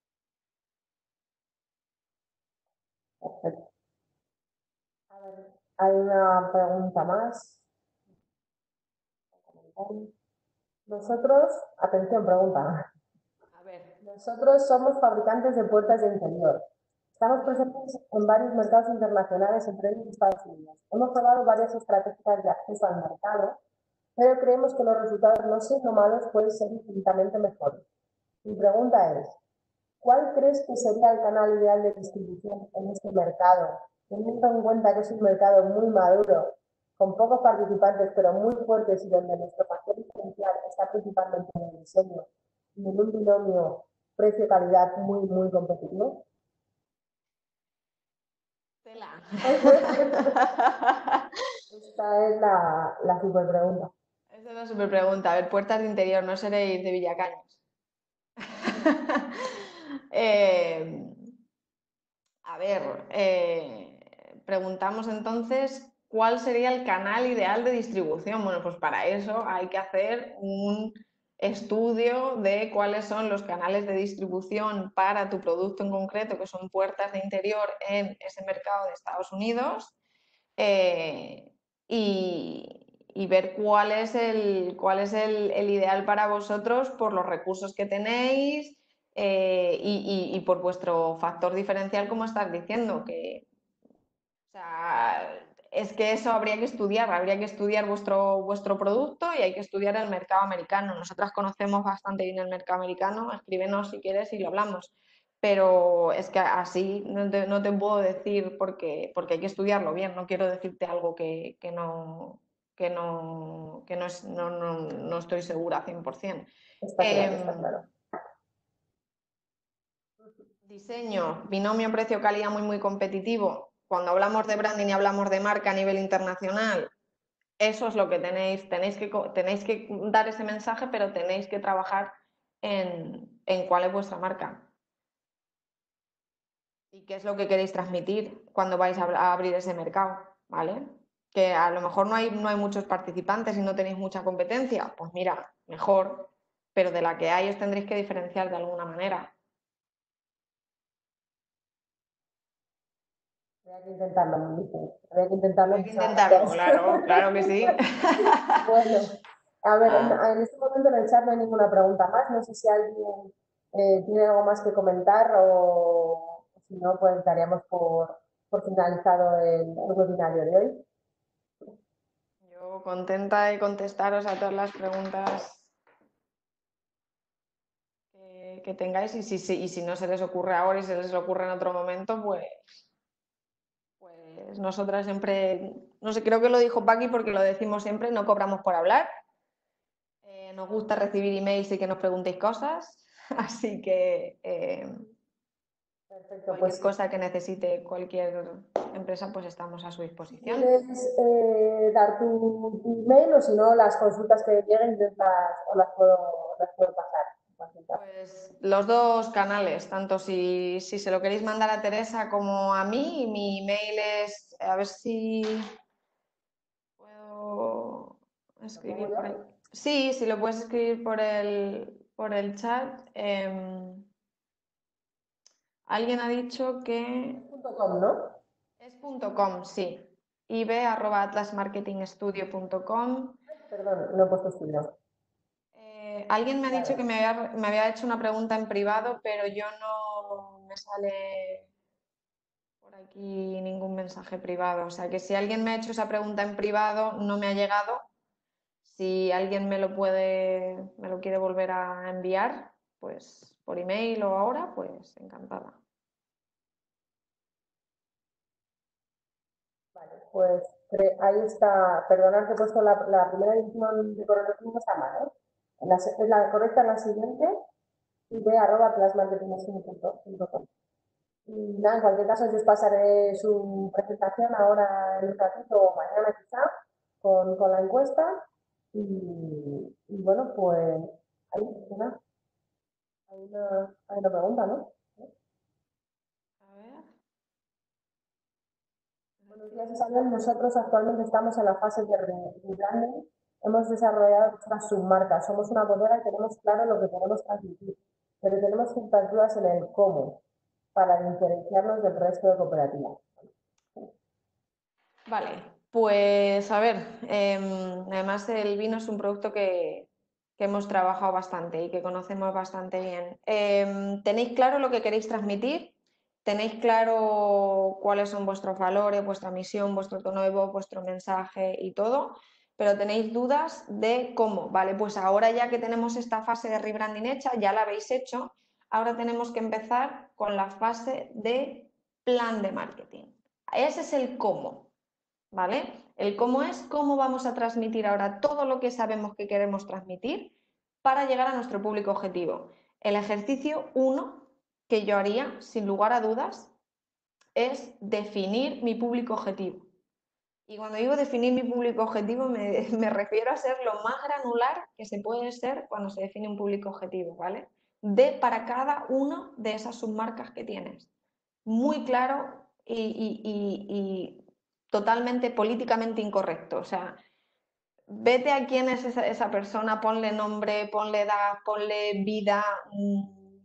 Perfecto. A ver, Hay una pregunta más. Nosotros, atención, pregunta. A ver. Nosotros somos fabricantes de puertas de interior. Estamos presentes en varios mercados internacionales, entre ellos Estados Unidos. Hemos probado varias estrategias de acceso al mercado, pero creemos que los resultados, no siendo malos, pueden ser infinitamente mejores. Mi pregunta es, ¿cuál crees que sería el canal ideal de distribución en este mercado, teniendo en cuenta que es un mercado muy maduro, con pocos participantes, pero muy fuertes y donde nuestro factor diferencial está principalmente en el diseño y en un binomio precio-calidad muy, muy competitivo? Tela. Esta es la, la super pregunta. Esa es la super pregunta. A ver, puertas de interior, no seréis de Villacaños. eh, a ver, eh, preguntamos entonces cuál sería el canal ideal de distribución. Bueno, pues para eso hay que hacer un estudio de cuáles son los canales de distribución para tu producto en concreto, que son puertas de interior en ese mercado de Estados Unidos. Eh, y, y, ver cuál es, el, cuál es el, el, ideal para vosotros por los recursos que tenéis eh, y, y, y, por vuestro factor diferencial, como estás diciendo, que o sea, es que eso habría que estudiar, habría que estudiar vuestro, vuestro producto y hay que estudiar el mercado americano. Nosotras conocemos bastante bien el mercado americano, escríbenos si quieres y lo hablamos. Pero es que así no te, no te puedo decir porque, porque hay que estudiarlo bien. No quiero decirte algo que, que, no, que, no, que no, es, no, no, no estoy segura cien por cien. Está claro, eh, está claro. Diseño, binomio precio-calidad muy, muy competitivo. Cuando hablamos de branding y hablamos de marca a nivel internacional, eso es lo que tenéis. Tenéis que, tenéis que dar ese mensaje, pero tenéis que trabajar en, en cuál es vuestra marca. Y qué es lo que queréis transmitir cuando vais a abrir ese mercado, ¿vale? Que a lo mejor no hay, no hay muchos participantes y no tenéis mucha competencia. Pues mira, mejor, pero de la que hay os tendréis que diferenciar de alguna manera. Habría que intentarlo, me dice. Habría que intentarlo. Hay que intentarlo, claro, claro que sí. Bueno, a ver, en, Ah. en este momento en el chat no hay ninguna pregunta más. No sé si alguien eh, tiene algo más que comentar o si no, pues daríamos por, por finalizado el, el webinario de hoy. Yo contenta de contestaros a todas las preguntas que, que tengáis y si, si, y si no se les ocurre ahora y se les ocurre en otro momento, pues, pues nosotras siempre, no sé, creo que lo dijo Paqui porque lo decimos siempre, no cobramos por hablar. Eh, nos gusta recibir emails y que nos preguntéis cosas, así que eh, Perfecto, cualquier pues cosa que necesite cualquier empresa, pues estamos a su disposición. ¿quieres eh, dar tu, tu email o si no, las consultas que lleguen yo las, o las, puedo, las puedo pasar? Pues los dos canales, tanto si, si se lo queréis mandar a Teresa como a mí, mi email es, a ver si puedo escribir por ahí. Sí, si lo puedes escribir por el, por el chat. Eh, alguien ha dicho que... .com, ¿no? Es .com, sí. ib arroba atlasmarketingstudio punto com. Perdón, no he puesto estudio. Eh, alguien me ha dicho que me había, me había hecho una pregunta en privado, pero yo no me sale por aquí ningún mensaje privado. O sea que si alguien me ha hecho esa pregunta en privado, no me ha llegado. Si alguien me lo puede, me lo quiere volver a enviar, pues por email o ahora, pues encantada. Vale, pues ahí está, perdonad que he puesto la, la primera edición de correo electrónico está mal, ¿eh? La, es la correcta en la siguiente, ib arroba atlasmarketingstudio punto com. Y nada, en cualquier caso, yo os pasaré su presentación ahora en un ratito o mañana quizá con, con la encuesta. Y, y bueno, pues ahí, ¿no? Hay una, hay una pregunta, ¿no? A ver. Buenos días, Isabel. Nosotros actualmente estamos en la fase de rebranding. Hemos desarrollado nuestras submarcas. Somos una bodega y tenemos claro lo que queremos transmitir, pero tenemos ciertas dudas en el cómo para diferenciarnos del resto de cooperativas. Vale. Pues a ver, eh, además el vino es un producto que, que hemos trabajado bastante y que conocemos bastante bien. Eh, ¿tenéis claro lo que queréis transmitir? ¿Tenéis claro cuáles son vuestros valores, vuestra misión, vuestro tono de voz, vuestro mensaje y todo? Pero tenéis dudas de cómo, ¿vale? Pues ahora ya que tenemos esta fase de rebranding hecha, ya la habéis hecho, ahora tenemos que empezar con la fase de plan de marketing. Ese es el cómo, ¿vale? El cómo es cómo vamos a transmitir ahora todo lo que sabemos que queremos transmitir para llegar a nuestro público objetivo. El ejercicio uno que yo haría, sin lugar a dudas, es definir mi público objetivo. Y cuando digo definir mi público objetivo, me, me refiero a ser lo más granular que se puede ser cuando se define un público objetivo, ¿vale? De para cada una de esas submarcas que tienes. Muy claro y, y, y, y totalmente políticamente incorrecto. O sea, vete a quién es esa, esa persona, ponle nombre, ponle edad, ponle vida, mmm,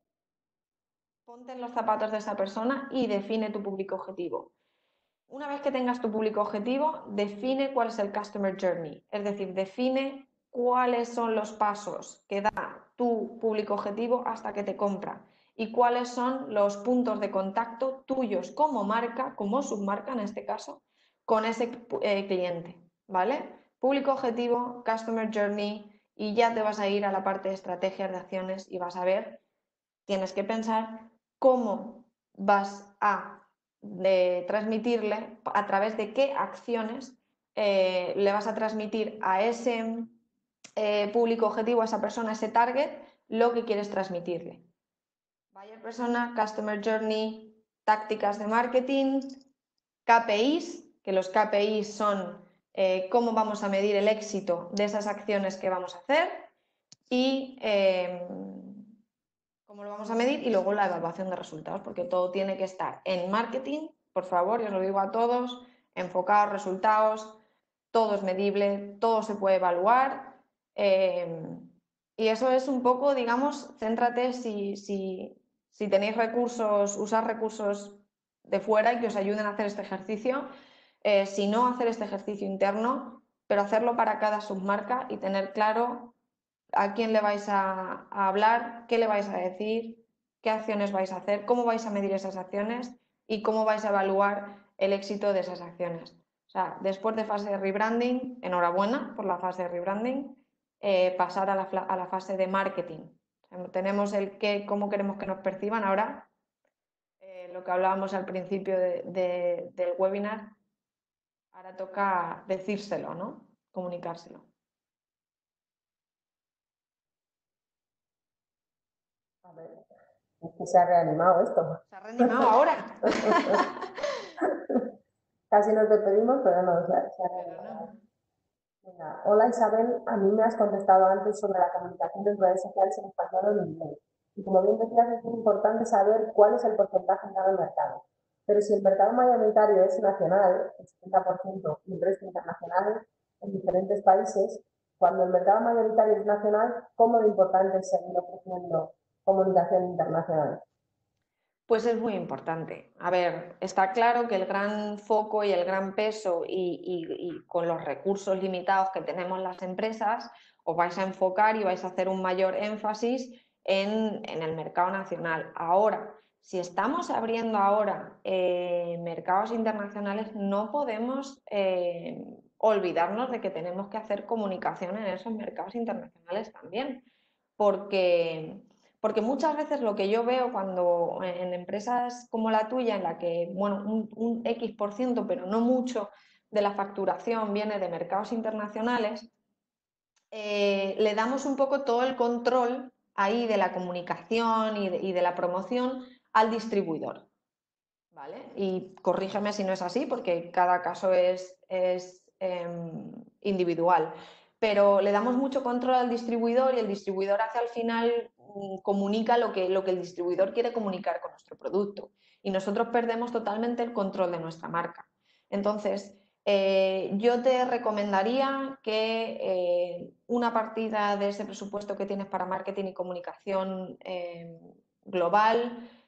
ponte en los zapatos de esa persona y define tu público objetivo. Una vez que tengas tu público objetivo, define cuál es el Customer Journey, es decir, define cuáles son los pasos que da tu público objetivo hasta que te compra y cuáles son los puntos de contacto tuyos como marca, como submarca en este caso, con ese eh, cliente, ¿vale? Público objetivo, Customer Journey y ya te vas a ir a la parte de estrategias de acciones y vas a ver, tienes que pensar cómo vas a de transmitirle, a través de qué acciones eh, le vas a transmitir a ese eh, público objetivo, a esa persona, a ese target, lo que quieres transmitirle. Buyer persona, Customer Journey, tácticas de marketing, K P Is, que los K P Is son eh, cómo vamos a medir el éxito de esas acciones que vamos a hacer y eh, cómo lo vamos a medir y luego la evaluación de resultados, porque todo tiene que estar en marketing, por favor, y os lo digo a todos, enfocados, resultados, todo es medible, todo se puede evaluar eh, y eso es un poco, digamos, céntrate si, si, si tenéis recursos, usar recursos de fuera y que os ayuden a hacer este ejercicio, eh, si no hacer este ejercicio interno, pero hacerlo para cada submarca y tener claro a quién le vais a, a hablar, qué le vais a decir, qué acciones vais a hacer, cómo vais a medir esas acciones y cómo vais a evaluar el éxito de esas acciones. O sea, después de fase de rebranding, enhorabuena por la fase de rebranding, eh, pasar a la, a la fase de marketing. O sea, tenemos el qué, cómo queremos que nos perciban. Ahora, eh, lo que hablábamos al principio de, de, del webinar, ahora toca decírselo, ¿no? Comunicárselo. A ver, es que se ha reanimado esto. Se ha reanimado ahora. Casi nos despedimos, pero no, se ha, se ha reanimado. Venga, hola Isabel, a mí me has contestado antes sobre la comunicación de redes sociales en español o en inglés. Y como bien decías, es muy importante saber cuál es el porcentaje en cada mercado. Pero si el mercado mayoritario es nacional, el setenta por ciento, y el resto internacional, en diferentes países, cuando el mercado mayoritario es nacional, ¿cómo de importante es seguir ofreciendo comunicación internacional? Pues es muy importante. A ver, está claro que el gran foco y el gran peso y, y, y con los recursos limitados que tenemos las empresas, os vais a enfocar y vais a hacer un mayor énfasis en, en el mercado nacional. Ahora, si estamos abriendo ahora eh, mercados internacionales, no podemos eh, olvidarnos de que tenemos que hacer comunicación en esos mercados internacionales también, porque porque muchas veces lo que yo veo cuando en empresas como la tuya, en la que, bueno, un, un X por ciento, pero no mucho de la facturación viene de mercados internacionales, eh, le damos un poco todo el control ahí de la comunicación y de, y de la promoción al distribuidor, ¿vale? Y corrígeme si no es así, porque cada caso es, es eh, individual. Pero le damos mucho control al distribuidor y el distribuidor hace al final, comunica lo que, lo que el distribuidor quiere comunicar con nuestro producto. Y nosotros perdemos totalmente el control de nuestra marca. Entonces, eh, yo te recomendaría que eh, una partida de ese presupuesto que tienes para marketing y comunicación eh, global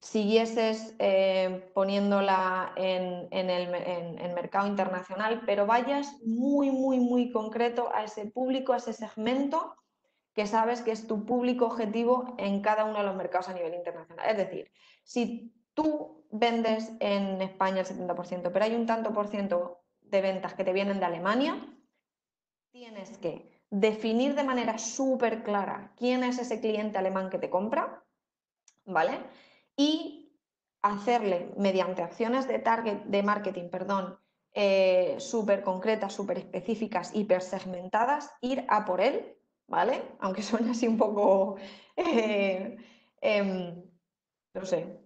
siguieses eh, poniéndola en, en el en, en mercado internacional, pero vayas muy, muy, muy concreto a ese público, a ese segmento que sabes que es tu público objetivo en cada uno de los mercados a nivel internacional. Es decir, si tú vendes en España el setenta por ciento, pero hay un tanto por ciento de ventas que te vienen de Alemania, tienes que definir de manera súper clara quién es ese cliente alemán que te compra, ¿vale? Y hacerle, mediante acciones de target, de marketing, perdón, eh, súper concretas, súper específicas, hipersegmentadas, ir a por él, ¿vale? Aunque suene así un poco, eh, eh, no sé,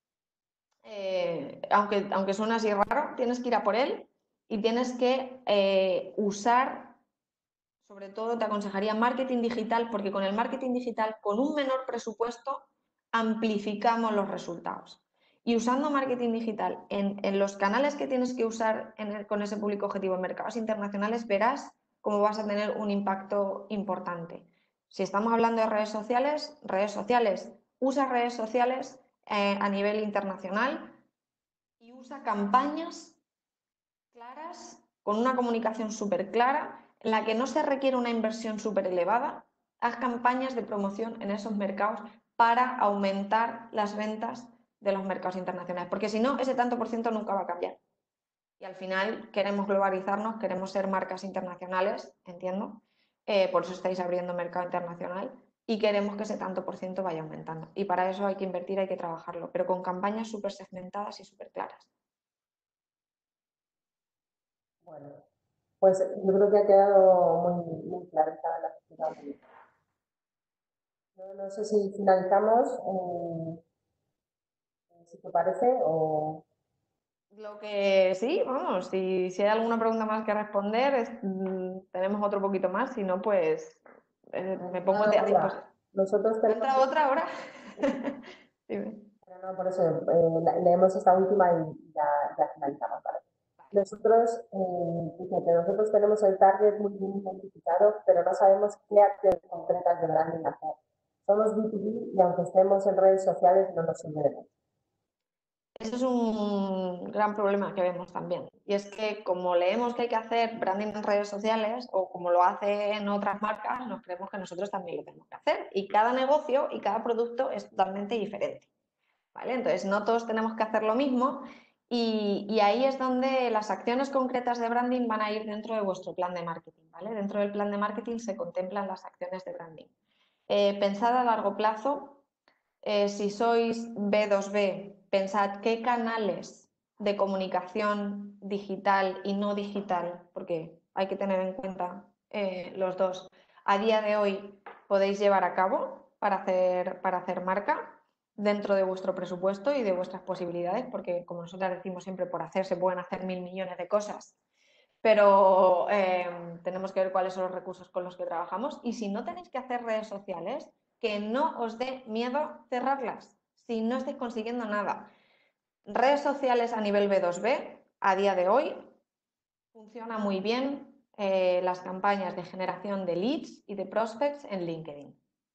eh, aunque, aunque suene así raro, tienes que ir a por él y tienes que eh, usar, sobre todo te aconsejaría marketing digital, porque con el marketing digital, con un menor presupuesto, amplificamos los resultados. Y usando marketing digital en, en los canales que tienes que usar en el, con ese público objetivo en mercados internacionales, verás cómo vas a tener un impacto importante. Si estamos hablando de redes sociales, redes sociales, usa redes sociales eh, a nivel internacional y usa campañas claras, con una comunicación súper clara, en la que no se requiere una inversión súper elevada. Haz campañas de promoción en esos mercados para aumentar las ventas de los mercados internacionales, porque si no, ese tanto por ciento nunca va a cambiar. Y al final queremos globalizarnos, queremos ser marcas internacionales, entiendo, eh, por eso estáis abriendo mercado internacional y queremos que ese tanto por ciento vaya aumentando. Y para eso hay que invertir, hay que trabajarlo, pero con campañas súper segmentadas y súper claras. Bueno, pues yo creo que ha quedado muy, muy clarificada la explicación. No, no sé si finalizamos, eh, si te parece, o... Lo que sí, vamos, si, si hay alguna pregunta más que responder, es, mm, tenemos otro poquito más, si no, pues eh, me pongo a disposición. Nosotros ¿Ha tenemos... entrado otra ahora? Dime. No, no, por eso eh, leemos esta última y ya, ya finalizamos, ¿vale? Nosotros, eh, fíjate, nosotros tenemos el target muy bien identificado, pero no sabemos qué acciones concretas de branding hacer. Somos B dos B y aunque estemos en redes sociales no nos sirve. Ese es un gran problema que vemos también. Y es que como leemos que hay que hacer branding en redes sociales o como lo hacen otras marcas, nos creemos que nosotros también lo tenemos que hacer. Y cada negocio y cada producto es totalmente diferente, ¿vale? Entonces no todos tenemos que hacer lo mismo y, y ahí es donde las acciones concretas de branding van a ir dentro de vuestro plan de marketing, ¿vale? Dentro del plan de marketing se contemplan las acciones de branding. Eh, pensad a largo plazo. Eh, si sois B dos B, pensad qué canales de comunicación digital y no digital, porque hay que tener en cuenta eh, los dos, a día de hoy podéis llevar a cabo para hacer, para hacer marca dentro de vuestro presupuesto y de vuestras posibilidades, porque como nosotros decimos siempre, por hacer se pueden hacer mil millones de cosas, pero eh, tenemos que ver cuáles son los recursos con los que trabajamos. Y si no tenéis que hacer redes sociales, que no os dé miedo cerrarlas, si no estáis consiguiendo nada. Redes sociales a nivel B dos B, a día de hoy, funciona muy bien eh, las campañas de generación de leads y de prospects en LinkedIn.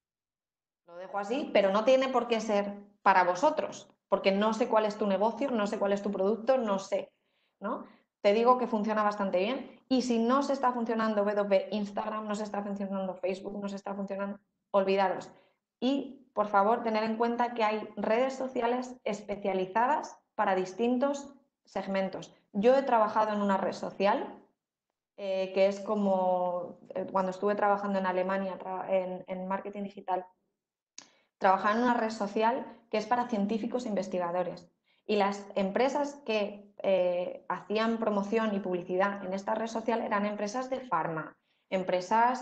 Lo dejo así, pero no tiene por qué ser para vosotros, porque no sé cuál es tu negocio, no sé cuál es tu producto, no sé, ¿no? Te digo que funciona bastante bien y si no se está funcionando B dos B Instagram, no se está funcionando Facebook, no se está funcionando, olvidaros. Y, por favor, tener en cuenta que hay redes sociales especializadas para distintos segmentos. Yo he trabajado en una red social eh, que es como eh, cuando estuve trabajando en Alemania en, en marketing digital, trabajaba en una red social que es para científicos e investigadores. Y las empresas que eh, hacían promoción y publicidad en esta red social eran empresas de farma, empresas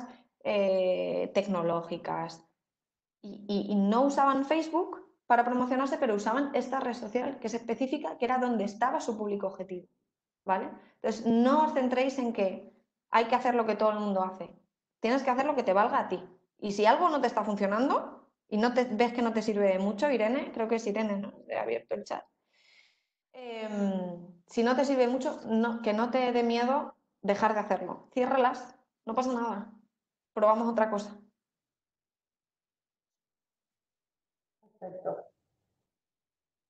eh, tecnológicas. Y, y, y no usaban Facebook para promocionarse, pero usaban esta red social que es específica, que era donde estaba su público objetivo, ¿vale? Entonces, no os centréis en que hay que hacer lo que todo el mundo hace. Tienes que hacer lo que te valga a ti. Y si algo no te está funcionando y no te, ves que no te sirve mucho, Irene, creo que es Irene, ¿no? He abierto el chat. Eh, si no te sirve mucho, no, que no te dé miedo dejar de hacerlo. Ciérralas, no pasa nada. Probamos otra cosa. Perfecto.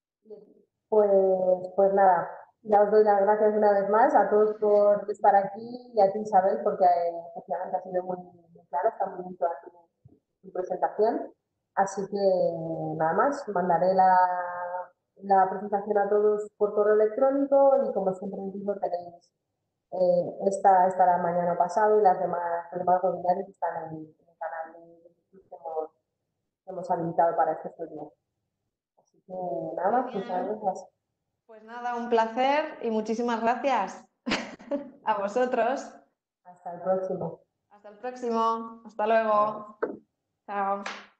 Pues, pues nada, ya os doy las gracias una vez más a todos por estar aquí y a ti, Isabel, porque eh, efectivamente ha sido muy, muy claro, está muy bien toda tu, tu presentación. Así que nada más, mandaré la, la presentación a todos por correo electrónico y como siempre os digo, tenéis eh, esta estará mañana pasado y las demás, los demás webinarios están en, en el canal de YouTube que hemos, que hemos habilitado para estos días. Así que nada Muy más, muchas bien. gracias. Pues nada, un placer y muchísimas gracias a vosotros. Hasta el próximo. Hasta el próximo. Hasta luego. Chao.